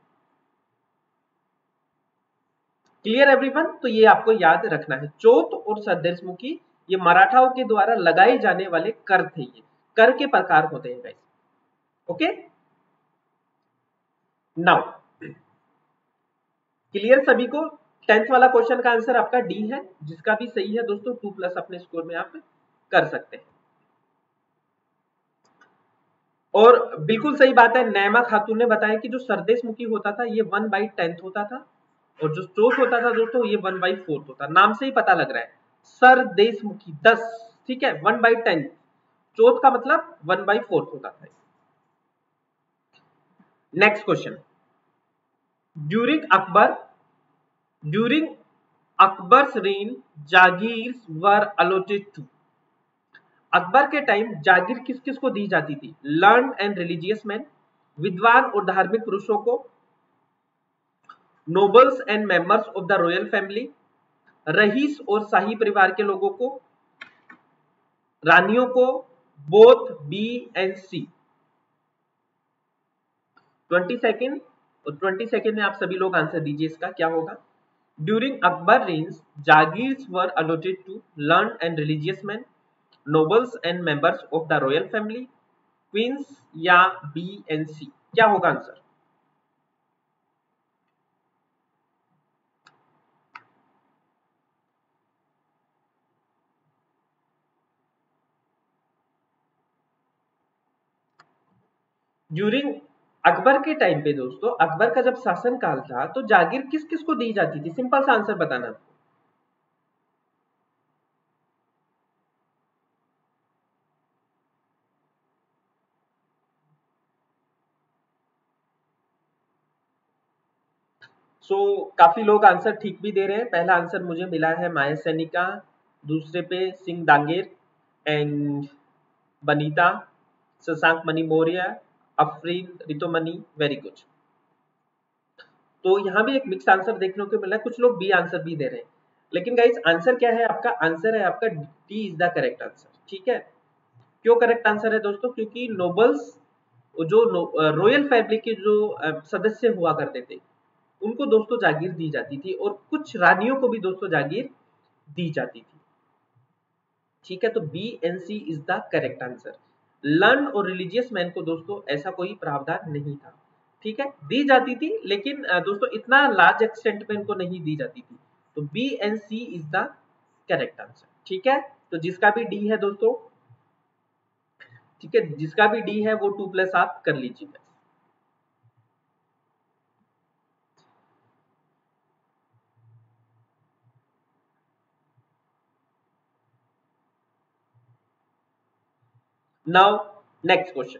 Clear everyone? तो ये आपको याद रखना है, चौथ और सरदेश मुखी ये मराठाओं के द्वारा लगाए जाने वाले कर थे, ये कर के प्रकार होते हैं गाइस। ओके, नाउ क्लियर सभी को? टेंथ वाला क्वेश्चन का आंसर आपका डी है, जिसका भी सही है दोस्तों टू प्लस अपने स्कोर में आप कर सकते हैं। और बिल्कुल सही बात है, नैमा खातून ने बताया कि जो सरदेश मुखी होता था ये वन बाई टेंथ होता था, और जो चौथ होता था दोस्तों ये वन बाई फोर्थ होता। नाम से ही पता लग रहा है, सरदेश मुखी दस, ठीक है, वन बाई टेंथ, चौथ का मतलब वन बाई फोर्थ होता था। Next question, during Akbar during Akbar's reign jagirs were allotted to। Akbar के टाइम जागीर किस किस को दी जाती थी? लर्न एंड रिलीजियस मैन, विद्वान और धार्मिक पुरुषों को, nobles and members of the royal family, रईस और शाही परिवार के लोगों को, रानियों को, both B and C. Twenty second और ट्वेंटी सेकेंड में आप सभी लोग आंसर दीजिए, इसका क्या होगा? During Akbar reigns jagirs were allotted to learned and religious men, nobles and members of the royal family, queens या बी एंड सी, क्या होगा आंसर? ड्यूरिंग अकबर के टाइम पे दोस्तों, अकबर का जब शासन काल था तो जागीर किस किस को दी जाती थी? सिंपल सा आंसर बताना। सो so, काफी लोग आंसर ठीक भी दे रहे हैं। पहला आंसर मुझे मिला है माया सैनिका, दूसरे पे Singh Dangar and Banita, Shashank Mani Maurya, Afreen, Ritumani, very good. तो यहाँ भी एक मिक्स आंसर देखने को मिला है, कुछ लोग बी आंसर भी दे रहे हैं, लेकिन गाइस आंसर क्या है आपका? आंसर है आपका D is the correct answer. ठीक है, क्यों करेक्ट आंसर है दोस्तों? क्योंकि नोबल्स जो रॉयल फैमिली के जो सदस्य हुआ करते थे उनको दोस्तों जागीर दी जाती थी, और कुछ रानियों को भी दोस्तों जागीर दी जाती थी। ठीक है, तो B and C is the correct answer. Learn और रिलीजियस मैन को दोस्तों ऐसा कोई प्रावधान नहीं था। ठीक है, दी जाती थी, लेकिन दोस्तों इतना लार्ज एक्सटेंट में इनको नहीं दी जाती थी। तो B and C is the correct answer. ठीक है, तो जिसका भी डी है दोस्तों, ठीक है, जिसका भी डी है वो टू प्लस आप कर लीजिएगा। Now next question.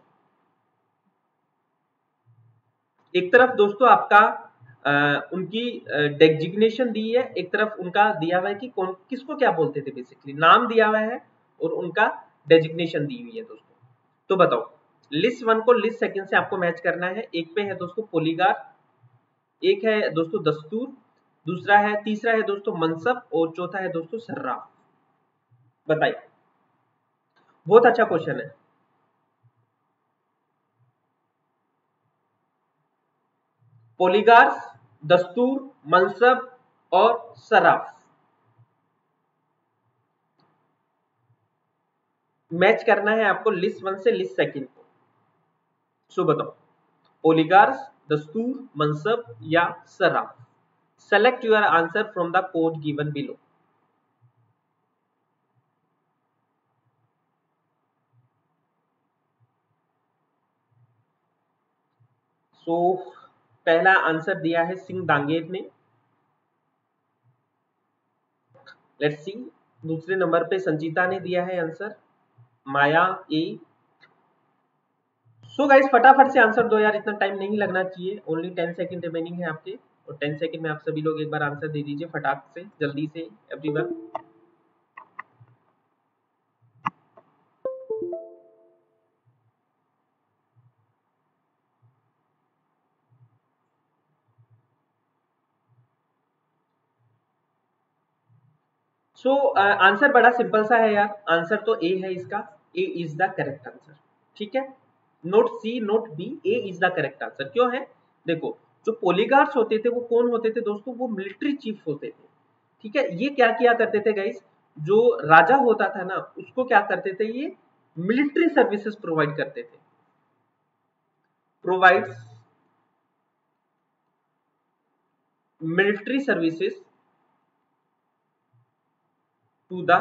एक तरफ दोस्तों आपका आ, उनकी डेजिग्नेशन दी है, एक तरफ उनका दिया हुआ है कि कौन किसको क्या बोलते थे, बेसिकली नाम दिया हुआ है और उनका डेजिग्नेशन दी हुई है दोस्तों। तो बताओ, लिस्ट वन को लिस्ट सेकंड से आपको मैच करना है। एक पे है दोस्तों पोलीगार, एक है दोस्तों दस्तूर, दूसरा है तीसरा है दोस्तों मनसब, और चौथा है दोस्तों सर्राफ। बताइए, बहुत अच्छा क्वेश्चन है। पोलीगार्स, दस्तूर, मनसब और सर्राफ मैच करना है आपको लिस्ट वन से लिस्ट सेकंड को। सो बताओ, पोलीगार्स, दस्तूर, मनसब या सर्राफ। Select your answer from the code given below. So पहला आंसर दिया है सिंह दांगेर ने, लेट्स सी। दूसरे नंबर पे संजीता ने दिया है आंसर, माया ए। सो गाइस फटाफट से आंसर दो यार, इतना टाइम नहीं लगना चाहिए, ओनली टेन सेकंड रिमेनिंग है आपके, और टेन सेकंड में आप सभी लोग एक बार आंसर दे दीजिए फटाक से, जल्दी से एवरीवन। सो आंसर बड़ा सिंपल सा है यार, आंसर तो ए है इसका, A is the correct answer. ठीक है, note C note B, A is the correct answer. क्यों है? देखो, जो पोलीगार्ड्स होते थे वो कौन होते थे दोस्तों? वो मिलिट्री चीफ होते थे। ठीक है, ये क्या किया करते थे गाइस? जो राजा होता था ना उसको क्या करते थे, ये मिलिट्री सर्विसेज प्रोवाइड करते थे। Provides military services to the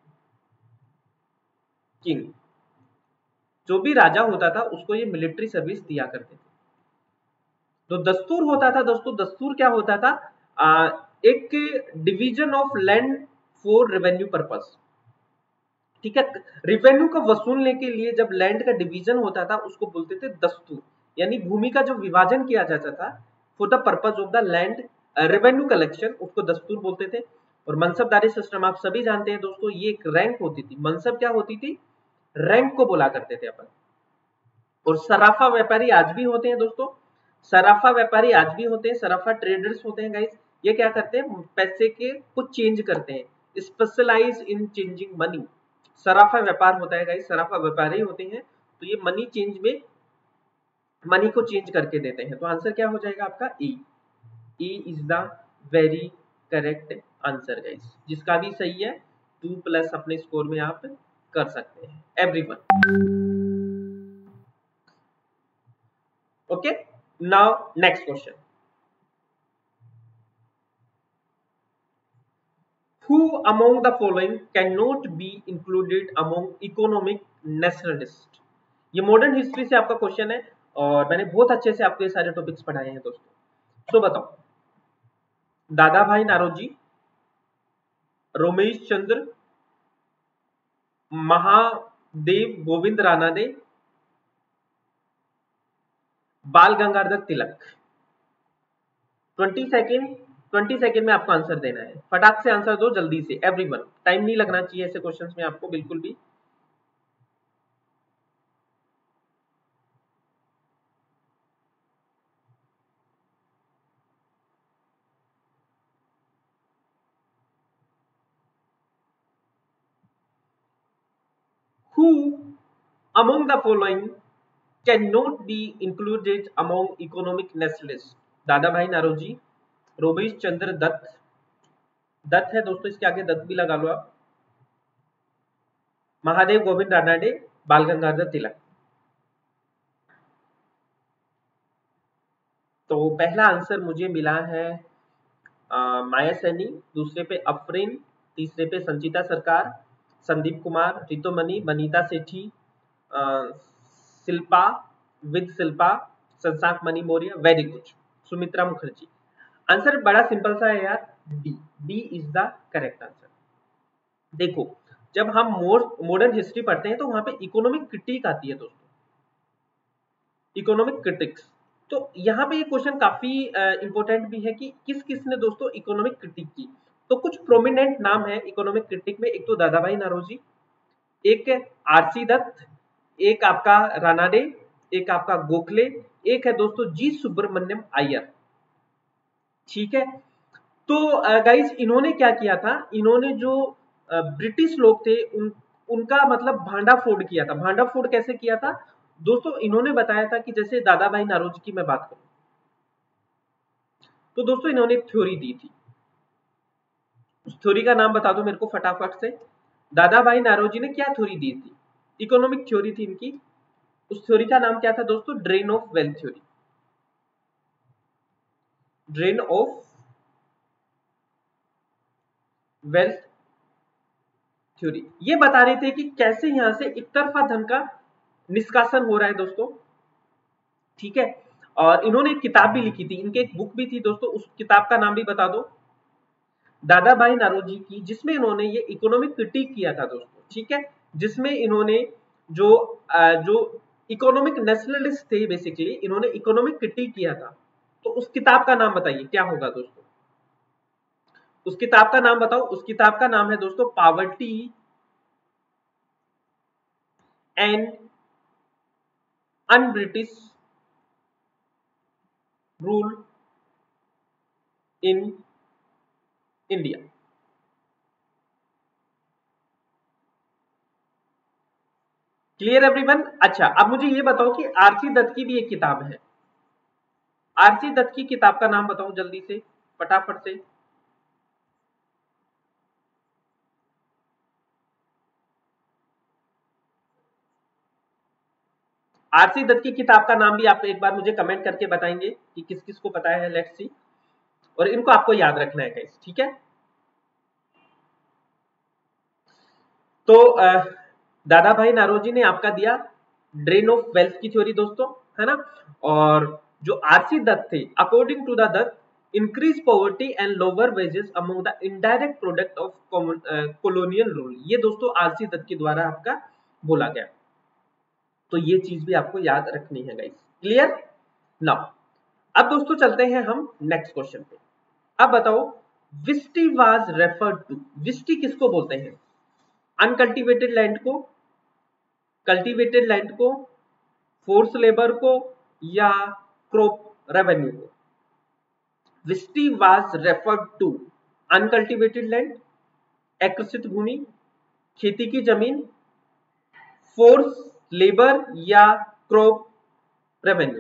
king. जो भी राजा होता था उसको ये मिलिट्री सर्विस दिया करते थे। तो दस्तूर होता था दोस्तों, दस्तूर क्या होता था? आ, एक division of land for revenue purpose. ठीक है, रेवेन्यू को वसूलने के लिए जब लैंड का डिवीजन होता था उसको बोलते थे दस्तूर, यानी भूमि का जो विभाजन किया जाता था for the purpose of the land revenue collection, उसको दस्तूर बोलते थे। और मनसबदारी सिस्टम आप सभी जानते हैं दोस्तों, ये एक रैंक होती थी। मनसब क्या होती थी? रैंक को बोला करते थे अपन। और सराफा व्यापारी आज भी होते हैं दोस्तों, सराफा व्यापारी आज भी होते हैं, सराफा ट्रेडर्स होते हैं गाइस। ये क्या करते हैं? पैसे के को चेंज करते हैं, स्पेशलाइज इन चेंजिंग मनी। सराफा व्यापार होता है गाइस, सराफा व्यापारी होते हैं, तो ये मनी चेंज में मनी को चेंज करके देते हैं। तो आंसर क्या हो जाएगा आपका? E. E is the very correct answer guys. जिसका भी सही है टू प्लस अपने स्कोर में आप कर सकते हैं everyone. Okay, now next question. Who among the following cannot be included among economic nationalists? ये मॉडर्न हिस्ट्री से आपका क्वेश्चन है और मैंने बहुत अच्छे से आपको ये सारे टॉपिक्स पढ़ाए हैं दोस्तों। तो बताओ, दादा भाई नारोजी, रोमेश चंद्र, Mahadev Govind Ranade, Bal Gangadhar Tilak. Twenty second twenty second में आपको आंसर देना है, फटाक से आंसर दो जल्दी से एवरीवन, टाइम नहीं लगना चाहिए ऐसे क्वेश्चंस में आपको बिल्कुल भी। Who among the following can not be included among economic nationalist? Dadabhai Naoroji, Romesh चंद्र दत्त, दत्त है दोस्तों, इसके आगे दत्त भी लगा लो आप, महादेव गोविंद रानडे, बाल गंगाधर तिलक। तो पहला आंसर मुझे मिला है माया सैनी, दूसरे पे अफरीन, तीसरे पे Sanchita Sarkar, Sandeep Kumar, Ritumani, Banita Sethi, Shilpa with Shilpa, Shashank Mani Maurya, very good, Sumitra Mukherjee. Answer बड़ा सिंपल सा है यार, D, D is the correct answer. देखो जब हम मॉडर्न हिस्ट्री पढ़ते हैं तो वहां पे इकोनॉमिक क्रिटिक आती है दोस्तों, इकोनॉमिक क्रिटिक्स। तो यहाँ पे ये क्वेश्चन काफी इंपॉर्टेंट भी है कि किस किसने दोस्तों इकोनॉमिक क्रिटिक की। तो कुछ प्रोमिनेंट नाम है इकोनॉमिक क्रिटिक में, एक तो दादा भाई नौरोजी, एक आरसी दत्त, एक आपका रानाडे, एक आपका गोखले, एक है दोस्तों जी सुब्रमण्यम अय्यर। ठीक है, तो गाइस इन्होंने क्या किया था, इन्होंने जो ब्रिटिश लोग थे उन, उनका मतलब भांडा फोड़ किया था। भांडा फोड़ कैसे किया था दोस्तों, इन्होंने बताया था कि जैसे दादा भाई नारोजी की मैं बात करूं तो दोस्तों इन्होंने एक थ्योरी दी थी, उस थ्योरी का नाम बता दो मेरे को फटाफट से। दादा भाई नारोजी ने क्या थ्योरी दी थी, इकोनॉमिक थ्योरी थी इनकी, उस थ्योरी का नाम क्या था दोस्तों, drain of wealth theory. Drain of wealth theory, ये बता रहे थे कि कैसे यहां से एक तरफा धन का निष्कासन हो रहा है दोस्तों। ठीक है, और इन्होंने एक किताब भी लिखी थी, इनके एक बुक भी थी दोस्तों, उस किताब का नाम भी बता दो, दादा भाई नारोजी की, जिसमें इन्होंने ये इकोनॉमिक क्रिटिक किया था दोस्तों। ठीक है, जिसमें इन्होंने जो जो इकोनॉमिक नेशनलिस्ट थे बेसिकली, इन्होंने इकोनॉमिक क्रिटिक किया था। तो उस किताब का नाम बताइए क्या होगा दोस्तों, उस किताब का नाम बताओ। उस किताब का नाम है दोस्तों poverty and unBritish rule in India. Clear everyone? अच्छा अब मुझे ये बताओ कि आरसी दत्त की भी एक किताब है, आरसी दत्त की किताब का नाम बताओ जल्दी से फटाफट से। आरसी दत्त की किताब का नाम भी आप एक बार मुझे कमेंट करके बताएंगे कि किस किस को पता है, लेट्स सी। और इनको आपको याद रखना है गाइस, ठीक है। तो आ, दादा भाई नारोजी ने आपका दिया ड्रेन ऑफ वेल्थ की थ्योरी दोस्तों, है ना। और जो आरसी दत्त थे, according to the Dutt, increase poverty and lower wages among the indirect product of colonial rule, ये दोस्तों आरसी दत्त के द्वारा आपका बोला गया। तो ये चीज भी आपको याद रखनी है गाइस, क्लियर नाउ। अब दोस्तों चलते हैं हम नेक्स्ट क्वेश्चन पे। अब बताओ विस्टी वाज रेफर्ड टू, विस्टी किसको बोलते हैं, अनकल्टिवेटेड लैंड को, कल्टिवेटेड लैंड को, फोर्स लेबर को, या क्रॉप रेवेन्यू को। विस्टी was referred to uncultivated land, एकसित भूमि, खेती की जमीन, फोर्स लेबर, या क्रॉप रेवेन्यू।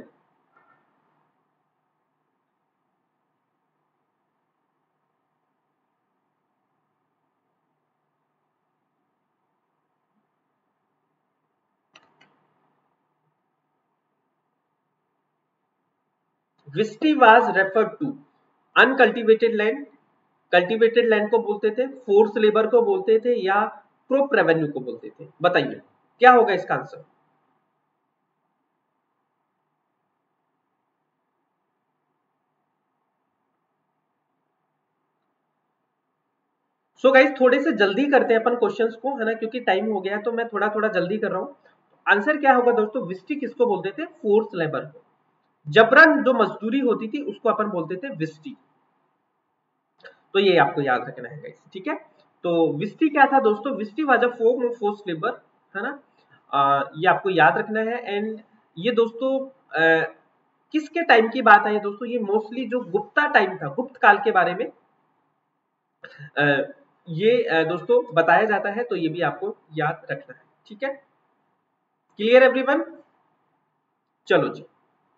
विस्टी was referred to uncultivated land, cultivated land को बोलते थे, फोर्स लेबर को बोलते थे, या क्रॉप रेवेन्यू को बोलते थे। बताइए क्या होगा इसका आंसर। सो गाइस थोड़े से जल्दी करते हैं अपन क्वेश्चंस को, है ना, क्योंकि टाइम हो गया, तो मैं थोड़ा थोड़ा जल्दी कर रहा हूं। आंसर क्या होगा दोस्तों, विस्टी किसको बोलते थे, फोर्स लेबर को, जबरन जो मजदूरी होती थी उसको अपन बोलते थे विस्टी। तो ये आपको याद रखना है गाइस, ठीक है। तो विस्टी क्या था दोस्तों, विस्टी was a form of force labour, है ना। आ, ये आपको याद रखना है। एंड ये दोस्तों आ, किसके टाइम की बात है दोस्तों, ये मोस्टली जो गुप्ता टाइम था, गुप्त काल के बारे में आ, ये आ, दोस्तों बताया जाता है, तो ये भी आपको याद रखना है, ठीक है। Clear everyone? चलो जी,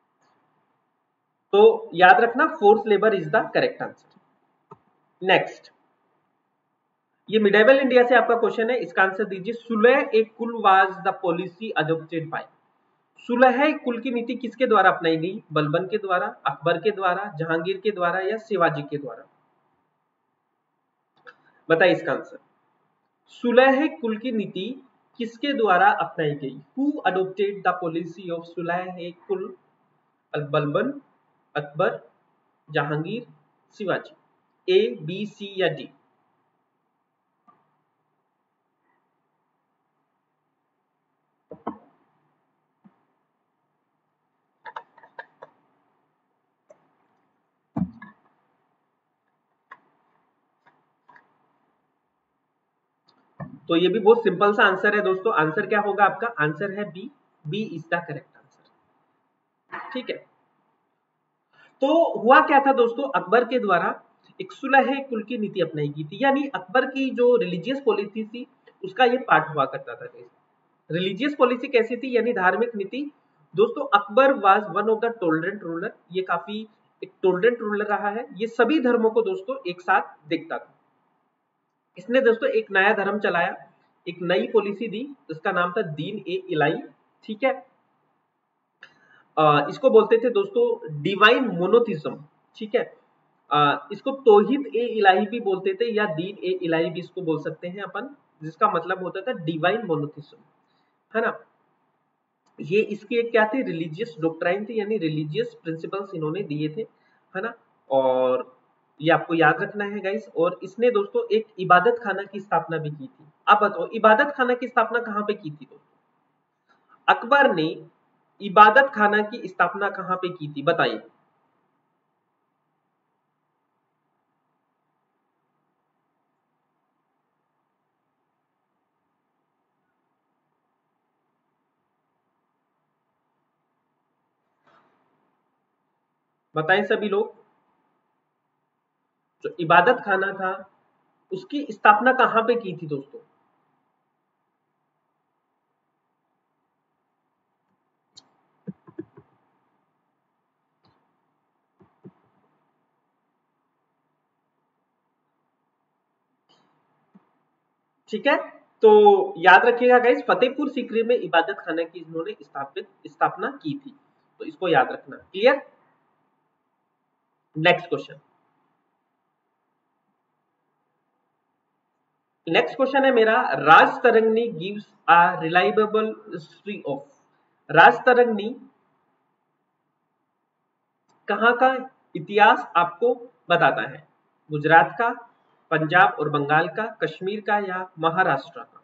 तो याद रखना force labour is the correct answer. Next, ये मिडेवल इंडिया से आपका क्वेश्चन है, इसका आंसर दीजिए। सुलह ए कुल was the policy adopted by. सुलह ए कुल की नीति किसके द्वारा अपनाई गई? बलबन के द्वारा, अकबर के द्वारा, जहांगीर के द्वारा या शिवाजी के द्वारा? बताइए इसका आंसर। सुलह ए कुल की नीति किसके द्वारा अपनाई गई? Who adopted the policy of सुलह ए कुल? Balban, Akbar, Jahangir, Shivaji? A, B, C या डी? तो ये भी बहुत सिंपल सा आंसर है दोस्तों। आंसर क्या होगा आपका? आंसर है B, B is the correct answer. ठीक है, तो हुआ क्या था दोस्तों, अकबर के द्वारा एक सुलह कुल की नीति अपनाई गई थी, यानी अकबर की जो रिलीजियस पॉलिसी थी उसका ये पार्ट हुआ करता था। रिलीजियस पॉलिसी कैसी थी, यानी धार्मिक नीति। दोस्तों Akbar was one of the tolerant ruler, ये काफी एक टॉलरेंट रूलर रहा है, ये सभी धर्मों को दोस्तों एक साथ देखता था। इसने दोस्तों एक नया धर्म चलाया, एक नई पॉलिसी दी, उसका नाम था दीन ए इलाही। ठीक है, आ, इसको बोलते थे दोस्तों डिवाइन मोनोथिज्म। ठीक है, आ, इसको तौहीद ए इलाही भी बोलते थे या दीन ए इलाही भी इसको बोल सकते हैं अपन, जिसका मतलब होता था डिवाइन मोनोथिज्म, है ना। ये इसकी एक क्या थी, रिलीजियस डॉक्ट्राइन थी, यानी रिलीजियस प्रिंसिपल्स इन्होंने दिए थे, है ना। और ये आपको याद रखना है गाइस। और इसने दोस्तों एक इबादत खाना की स्थापना भी की थी। आप बताओ इबादत खाना की स्थापना कहाँ पे की थी दोस्तों? अकबर ने इबादत खाना की स्थापना कहाँ पे की थी, बताइए। बताएं सभी लोग, जो इबादत खाना था उसकी स्थापना कहाँ पे की थी दोस्तों? ठीक है, तो याद रखिएगा गाइस, फतेहपुर सीकरी में इबादत खाना की इन्होंने स्थापित स्थापना की थी, तो इसको याद रखना। Clear? Next question, next question है मेरा, Rajatarangini gives a reliable history of. Rajatarangini कहाँ का इतिहास आपको बताता है? गुजरात का, पंजाब और बंगाल का, कश्मीर का या महाराष्ट्र का?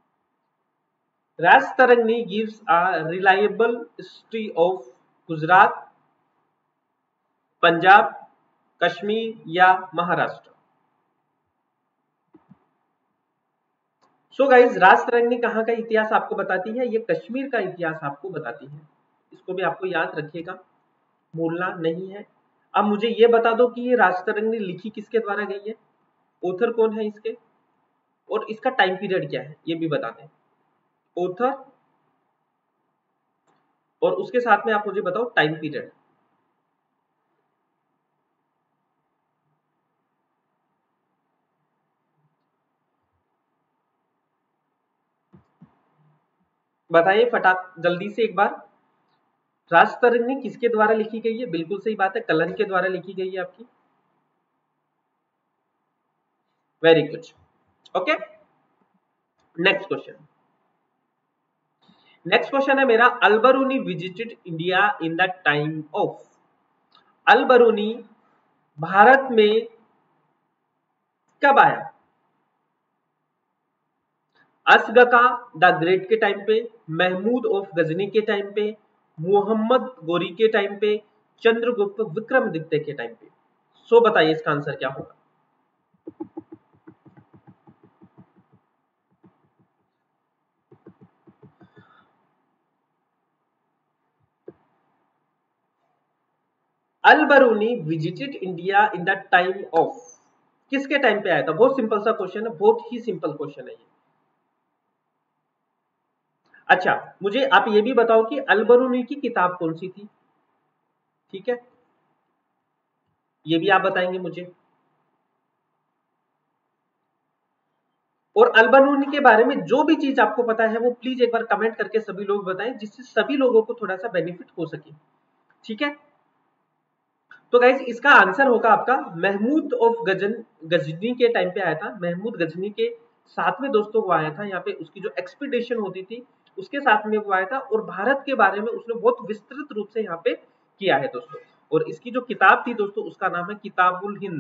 Rajatarangini gives a reliable history of Gujarat, Punjab, Kashmir या महाराष्ट्र? सो गाइज, राज तरंगनी कहाँ का इतिहास आपको बताती है? ये कश्मीर का इतिहास आपको बताती है, इसको भी आपको याद रखिएगा, भूलना नहीं है। अब मुझे ये बता दो कि ये राज तरंगनी लिखी किसके द्वारा गई है, ऑथर कौन है इसके, और इसका टाइम पीरियड क्या है, ये भी बता दें। ऑथर और उसके साथ में आप मुझे बताओ टाइम पीरियड। बताइए फटाक जल्दी से एक बार, राज तरंगनी किसके द्वारा लिखी गई है? बिल्कुल सही बात है, कलन के द्वारा लिखी गई है आपकी। Very good. Okay, next question, next question है मेरा, Alberuni visited India in the time of. Alberuni Bharat में कब आया? असगका द ग्रेट के टाइम पे, महमूद ऑफ गजनी के टाइम पे, मोहम्मद गोरी के टाइम पे, चंद्रगुप्त विक्रमादित्य के टाइम पे? सो बताइए इसका आंसर क्या होगा? Alberuni visited India in the time of, किसके टाइम पे आया था? बहुत सिंपल सा क्वेश्चन है, बहुत ही सिंपल क्वेश्चन है ये। अच्छा, मुझे आप ये भी बताओ कि अल-बरूनी की किताब कौन सी थी? ठीक है, ये भी आप बताएंगे मुझे। और अल-बरूनी के बारे में जो भी चीज आपको पता है वो प्लीज एक बार कमेंट करके सभी लोग बताएं, जिससे सभी लोगों को थोड़ा सा बेनिफिट हो सके। ठीक है, तो गाइज इसका आंसर होगा आपका महमूद ऑफ गजन गजनी के टाइम पे आया था। महमूद गजनी के साथ में दोस्तों वो आया था, यहाँ पे उसकी जो एक्सपीडिशन होती थी उसके साथ में वो आया था, और भारत के बारे में उसने बहुत विस्तृत रूप से यहाँ पे किया है दोस्तों। और इसकी जो किताब थी दोस्तों उसका नाम है किताबुल हिंद।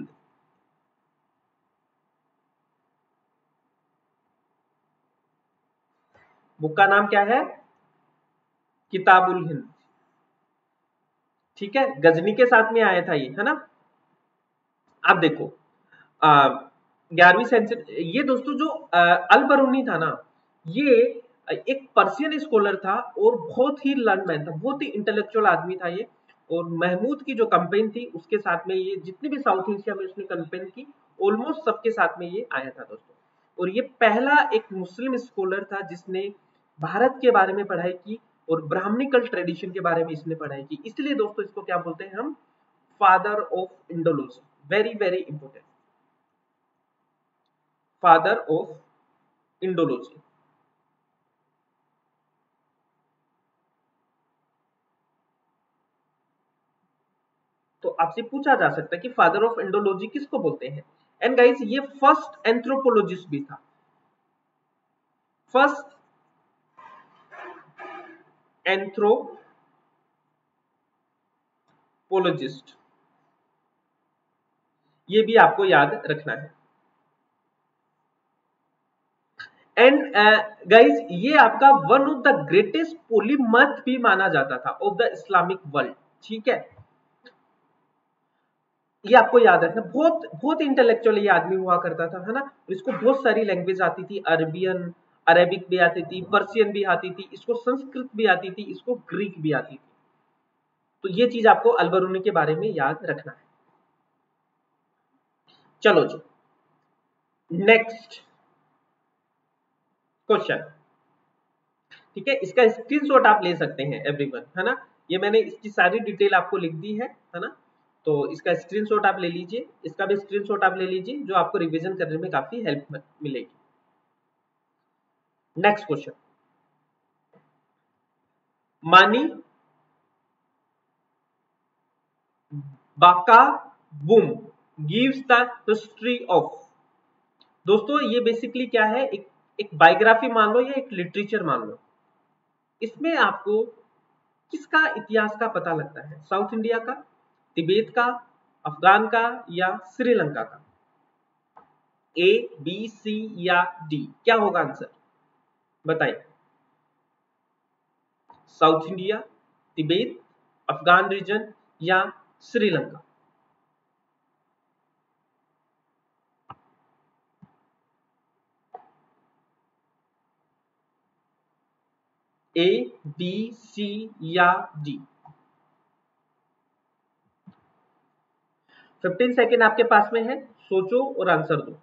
बुक का नाम क्या है? किताबुल हिंद। ठीक है, गजनी के साथ में आया था ये, है ना। आप देखो ग्यारहवीं सेंचुरी, ये दोस्तों जो अल-बरूनी था ना, ये एक पर्शियन स्कॉलर था और बहुत ही लर्न मैन था, बहुत ही इंटेलेक्चुअल आदमी था ये। और महमूद की जो कंपेन थी उसके साथ में ये जितनी भी साउथ एशिया में उसने कंपेन की, ऑलमोस्ट सबके साथ में ये आया था दोस्तों। और ये पहला एक मुस्लिम स्कॉलर था जिसने भारत के बारे में पढ़ाई की और ब्राह्मणिकल ट्रेडिशन के बारे में इसने पढ़ाई की, इसलिए दोस्तों इसको क्या बोलते हैं हम? Father of Indology. Very very important, father of Indology. तो आपसे पूछा जा सकता है कि फादर ऑफ इंडोलॉजी किसको बोलते हैं? एंड गाइस ये फर्स्ट एंथ्रोपोलॉजिस्ट भी था, फर्स्ट एंथ्रोपोलॉजिस्ट, ये भी आपको याद रखना है। एंड गाइस ये आपका one of the greatest polymath भी माना जाता था ऑफ द इस्लामिक वर्ल्ड। ठीक है, ये आपको याद रखना, बहुत बहुत इंटेलेक्चुअल ये आदमी हुआ करता था, है ना। इसको बहुत सारी लैंग्वेज आती थी, अरबियन अरेबिक भी आती थी, पर्शियन भी आती थी, इसको संस्कृत भी आती थी, इसको ग्रीक भी आती थी। तो ये चीज आपको अल-बरूनी के बारे में याद रखना है। चलो जी, नेक्स्ट क्वेश्चन। ठीक है, इसका स्क्रीनशॉट आप ले सकते हैं एवरीवन, है ना। ये मैंने इसकी सारी डिटेल आपको लिख दी है है ना। तो इसका स्क्रीनशॉट आप ले लीजिए, इसका भी स्क्रीनशॉट आप ले लीजिए, जो आपको रिवीजन करने में काफी हेल्प मिलेगी। Next question, Mani Kabum gives the history of. दोस्तों ये बेसिकली क्या है, एक एक बायोग्राफी मान लो या एक लिटरेचर मान लो, इसमें आपको किसका इतिहास का पता लगता है? साउथ इंडिया का, तिब्बत का, अफगान का, या श्रीलंका का? ए, बी, सी या डी, क्या होगा आंसर? बताइए। South India, Tibet, Afghan region या श्रीलंका? ए, बी, सी या डी? फिफ्टीन सेकेंड आपके पास में है, सोचो और आंसर दो।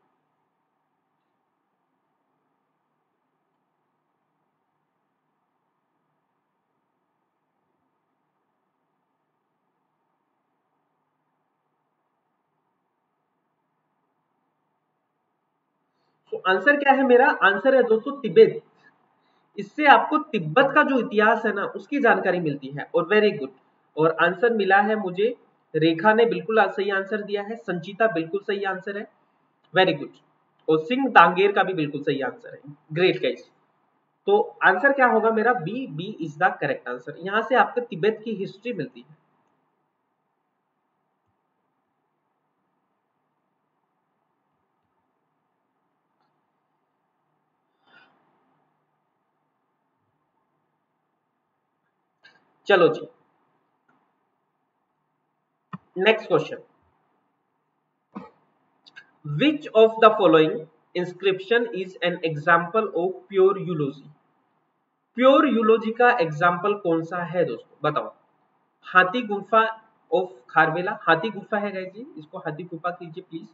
तो आंसर क्या है मेरा? आंसर है दोस्तों तिब्बत। इससे आपको तिब्बत का जो इतिहास है ना उसकी जानकारी मिलती है। और वेरी गुड, और आंसर मिला है मुझे, रेखा ने बिल्कुल सही आंसर दिया है, संचिता बिल्कुल सही आंसर है, वेरी गुड। और सिंह दांगेर का भी बिल्कुल सही आंसर है, ग्रेट गाइस। तो आंसर क्या होगा मेरा? B, B is the correct answer. यहां से आपको तिब्बत की हिस्ट्री मिलती है। चलो जी, next question, which of the following inscription is an example of pure eulogy? Pure eulogy का एग्जाम्पल कौन सा है दोस्तों, बताओ। हाथी गुफा ऑफ खारवेला, हाथी गुफा है गाइस जी, इसको हाथी गुफा कीजिए please.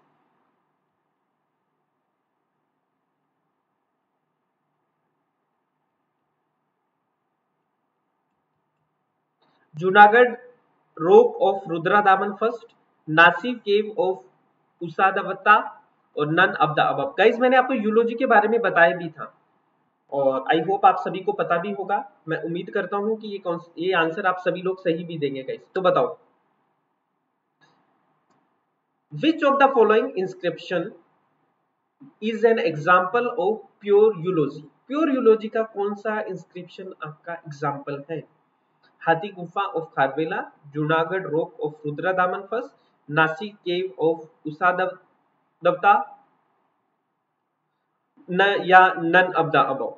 Junagadh rock of Rudradaman first, Nasik cave of Usavadata और none of the above. Guys मैंने आपको यूलोजी के बारे में बताया भी था और आई होप आप सभी को पता भी होगा। मैं उम्मीद करता हूं कि ये कौन ये आंसर आप सभी लोग सही भी देंगे गाइस। तो बताओ, which of the following inscription is an example of pure eulogy. Pure eulogy का कौन सा इंस्क्रिप्शन आपका एग्जाम्पल है? Hathi Gufa of Kharavela, Junagadh rock of Rudradaman first, Nasik cave of Usavadata न या none of the above.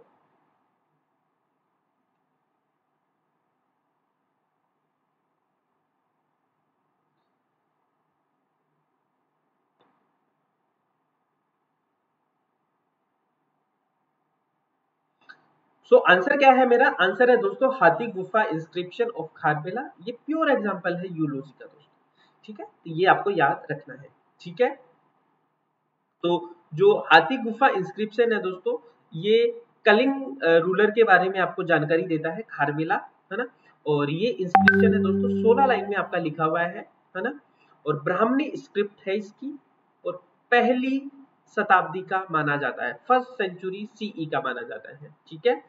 So so, answer क्या है मेरा? आंसर है दोस्तों हाथी गुफा इंस्क्रिप्शन ऑफ खारवेला। ये प्योर एग्जांपल है यूलोजी का दोस्तों, ठीक है, तो ये आपको याद रखना है, ठीक है। तो जो हाथी गुफा इंस्क्रिप्शन है दोस्तों, ये कलिंग रूलर के बारे में आपको जानकारी देता है, खारवेला, है ना। और ये इंस्क्रिप्शन है दोस्तों सोलह लाइन में आपका लिखा हुआ है है ना। और ब्राह्मणी स्क्रिप्ट है इसकी और पहली शताब्दी का माना जाता है, फर्स्ट सेंचुरी सीई का माना जाता है, ठीक है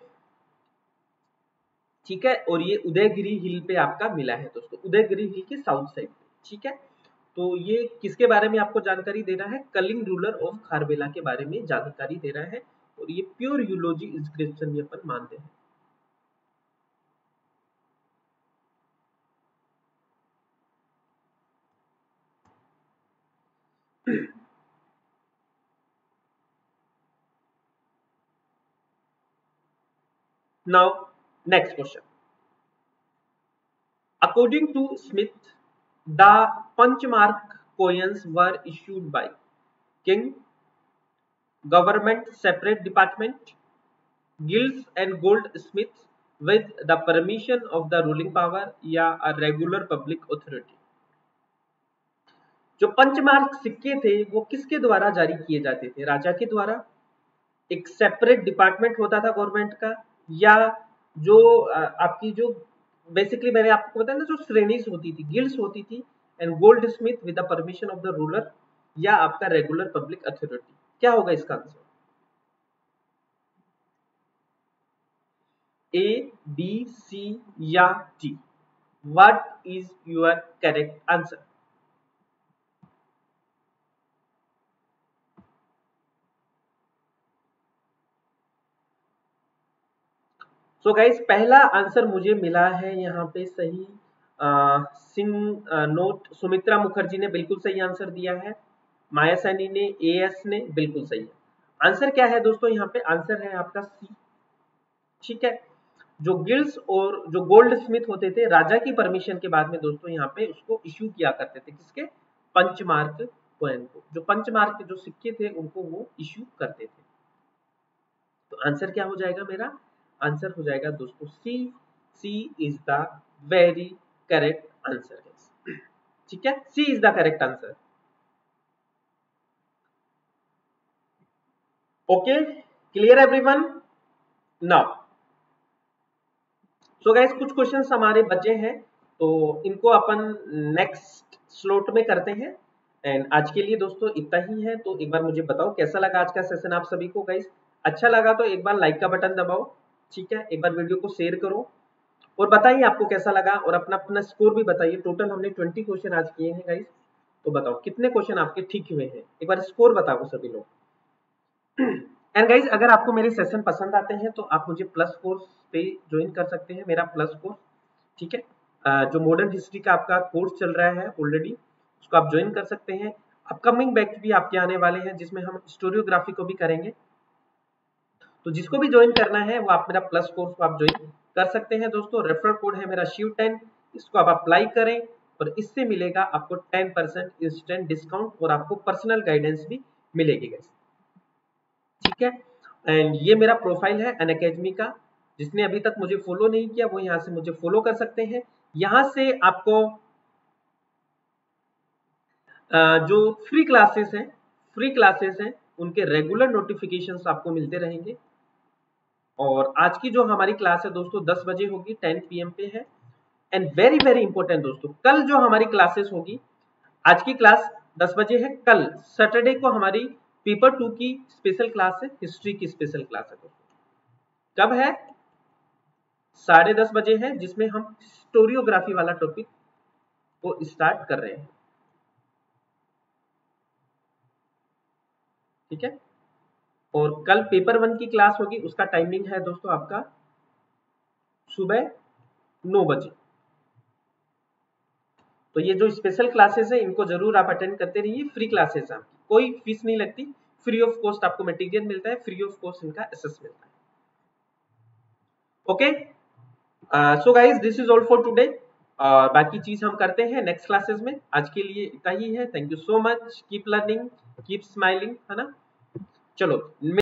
ठीक है। और ये उदयगिरी हिल पे आपका मिला है दोस्तों, उदयगिरी हिल के साउथ साइड, ठीक है। तो ये किसके बारे में आपको जानकारी दे रहा है? कलिंग रूलर ऑफ खारवेला के बारे में जानकारी दे रहा है और ये प्योर यूलोजी इंस्क्रिप्शन ये अपन मानते हैं। Now, next question. According to Smith, the Punchmark coins were issued by king, government separate department, guilds and goldsmiths with the permission of the ruling power या a regular public authority। जो punchmark सिक्के थे वो किसके द्वारा जारी किए जाते थे? राजा के द्वारा, एक सेपरेट डिपार्टमेंट होता था गवर्नमेंट का, या जो आपकी जो बेसिकली मैंने आपको बताया ना, जो श्रेणीज होती थी, गिल्ड्स होती थी, and goldsmith with the permission of the ruler, या आपका रेगुलर पब्लिक अथॉरिटी। क्या होगा इसका आंसर? ए, बी, सी या D? What is your correct answer? So so guys पहला आंसर मुझे मिला है यहाँ पे सही, सिंह नोट सुमित्रा मुखर्जी ने बिल्कुल सही आंसर दिया है, माया सैनी ने, एएस ने बिल्कुल सही है। आंसर क्या है दोस्तों? यहाँ पे आंसर है आपका सी, ठीक है। जो गिल्ड्स और जो गोल्ड स्मिथ होते थे, राजा की परमिशन के बाद में दोस्तों यहाँ पे उसको इश्यू किया करते थे, किसके? पंचमार्क कॉइन को। जो पंचमार्क जो सिक्के थे उनको वो इश्यू करते थे। तो आंसर क्या हो जाएगा मेरा? आंसर हो जाएगा दोस्तों C. C is the very correct answer, ठीक है, C is the correct answer. Okay, clear everyone? Now so guys कुछ क्वेश्चंस हमारे बचे हैं तो इनको अपन नेक्स्ट स्लॉट में करते हैं। एंड आज के लिए दोस्तों इतना ही है। तो एक बार मुझे बताओ कैसा लगा आज का सेशन आप सभी को गाइस? अच्छा लगा तो एक बार लाइक का बटन दबाओ, ठीक है, एक बार वीडियो को शेयर करो और बताइए आपको कैसा लगा और अपना अपना स्कोर भी बताइए। टोटल हमने ट्वेंटी क्वेश्चन आज किए हैं गाइस, तो बताओ कितने क्वेश्चन आपके ठीक हुए हैं, एक बार स्कोर बताओ सभी लोग। एंड गाइज अगर आपको मेरे सेशन पसंद आते हैं तो आप मुझे प्लस कोर्स पे ज्वाइन कर सकते हैं, मेरा प्लस कोर्स, ठीक है। जो मॉडर्न हिस्ट्री का आपका कोर्स चल रहा है ऑलरेडी, उसको आप ज्वाइन कर सकते हैं। अपकमिंग बैच भी आपके आने वाले हैं जिसमें हम हिस्टोरियोग्राफी को भी करेंगे। तो जिसको भी ज्वाइन करना है वो आप मेरा प्लस कोर्स को आप ज्वाइन कर सकते हैं दोस्तों। रेफरल कोड है मेरा शिव टेन, इसको आप अप्लाई करें और इससे मिलेगा आपको टेन परसेंट इंस्टेंट डिस्काउंट और आपको पर्सनल गाइडेंस भी मिलेगी गाइस, ठीक है। एंड ये मेरा प्रोफाइल है अनअकैडमी का, जिसने अभी तक मुझे फॉलो नहीं किया वो यहाँ से मुझे फॉलो कर सकते हैं। यहाँ से आपको जो फ्री क्लासेस हैं फ्री क्लासेस हैं उनके रेगुलर नोटिफिकेशंस आपको मिलते रहेंगे। और आज की जो हमारी क्लास है दोस्तों दस बजे होगी, टेन पी एम पे है। एंड वेरी वेरी इंपॉर्टेंट दोस्तों, कल जो हमारी क्लासेस होगी, आज की क्लास दस बजे है, कल सैटरडे को हमारी पेपर टू की स्पेशल क्लास है, हिस्ट्री की स्पेशल क्लास है दोस्तों। कब है? साढ़े दस बजे है, जिसमें हम हिस्टोरियोग्राफी वाला टॉपिक को स्टार्ट कर रहे हैं। ठीक है, और कल पेपर वन की क्लास होगी, उसका टाइमिंग है दोस्तों आपका सुबह नौ बजे। तो ये जो स्पेशल क्लासेस है इनको जरूर आप अटेंड करते रहिए, फ्री क्लासेस है आपकी, कोई फीस नहीं लगती, फ्री ऑफ कॉस्ट आपको मटेरियल मिलता है, फ्री ऑफ कॉस्ट इनका एसेस मिलता है। Okay, so guys this is all for today. और बाकी चीज हम करते हैं नेक्स्ट क्लासेस में, आज के लिए इतना ही है। Thank you so much, keep learning, keep smiling, है ना। चलो।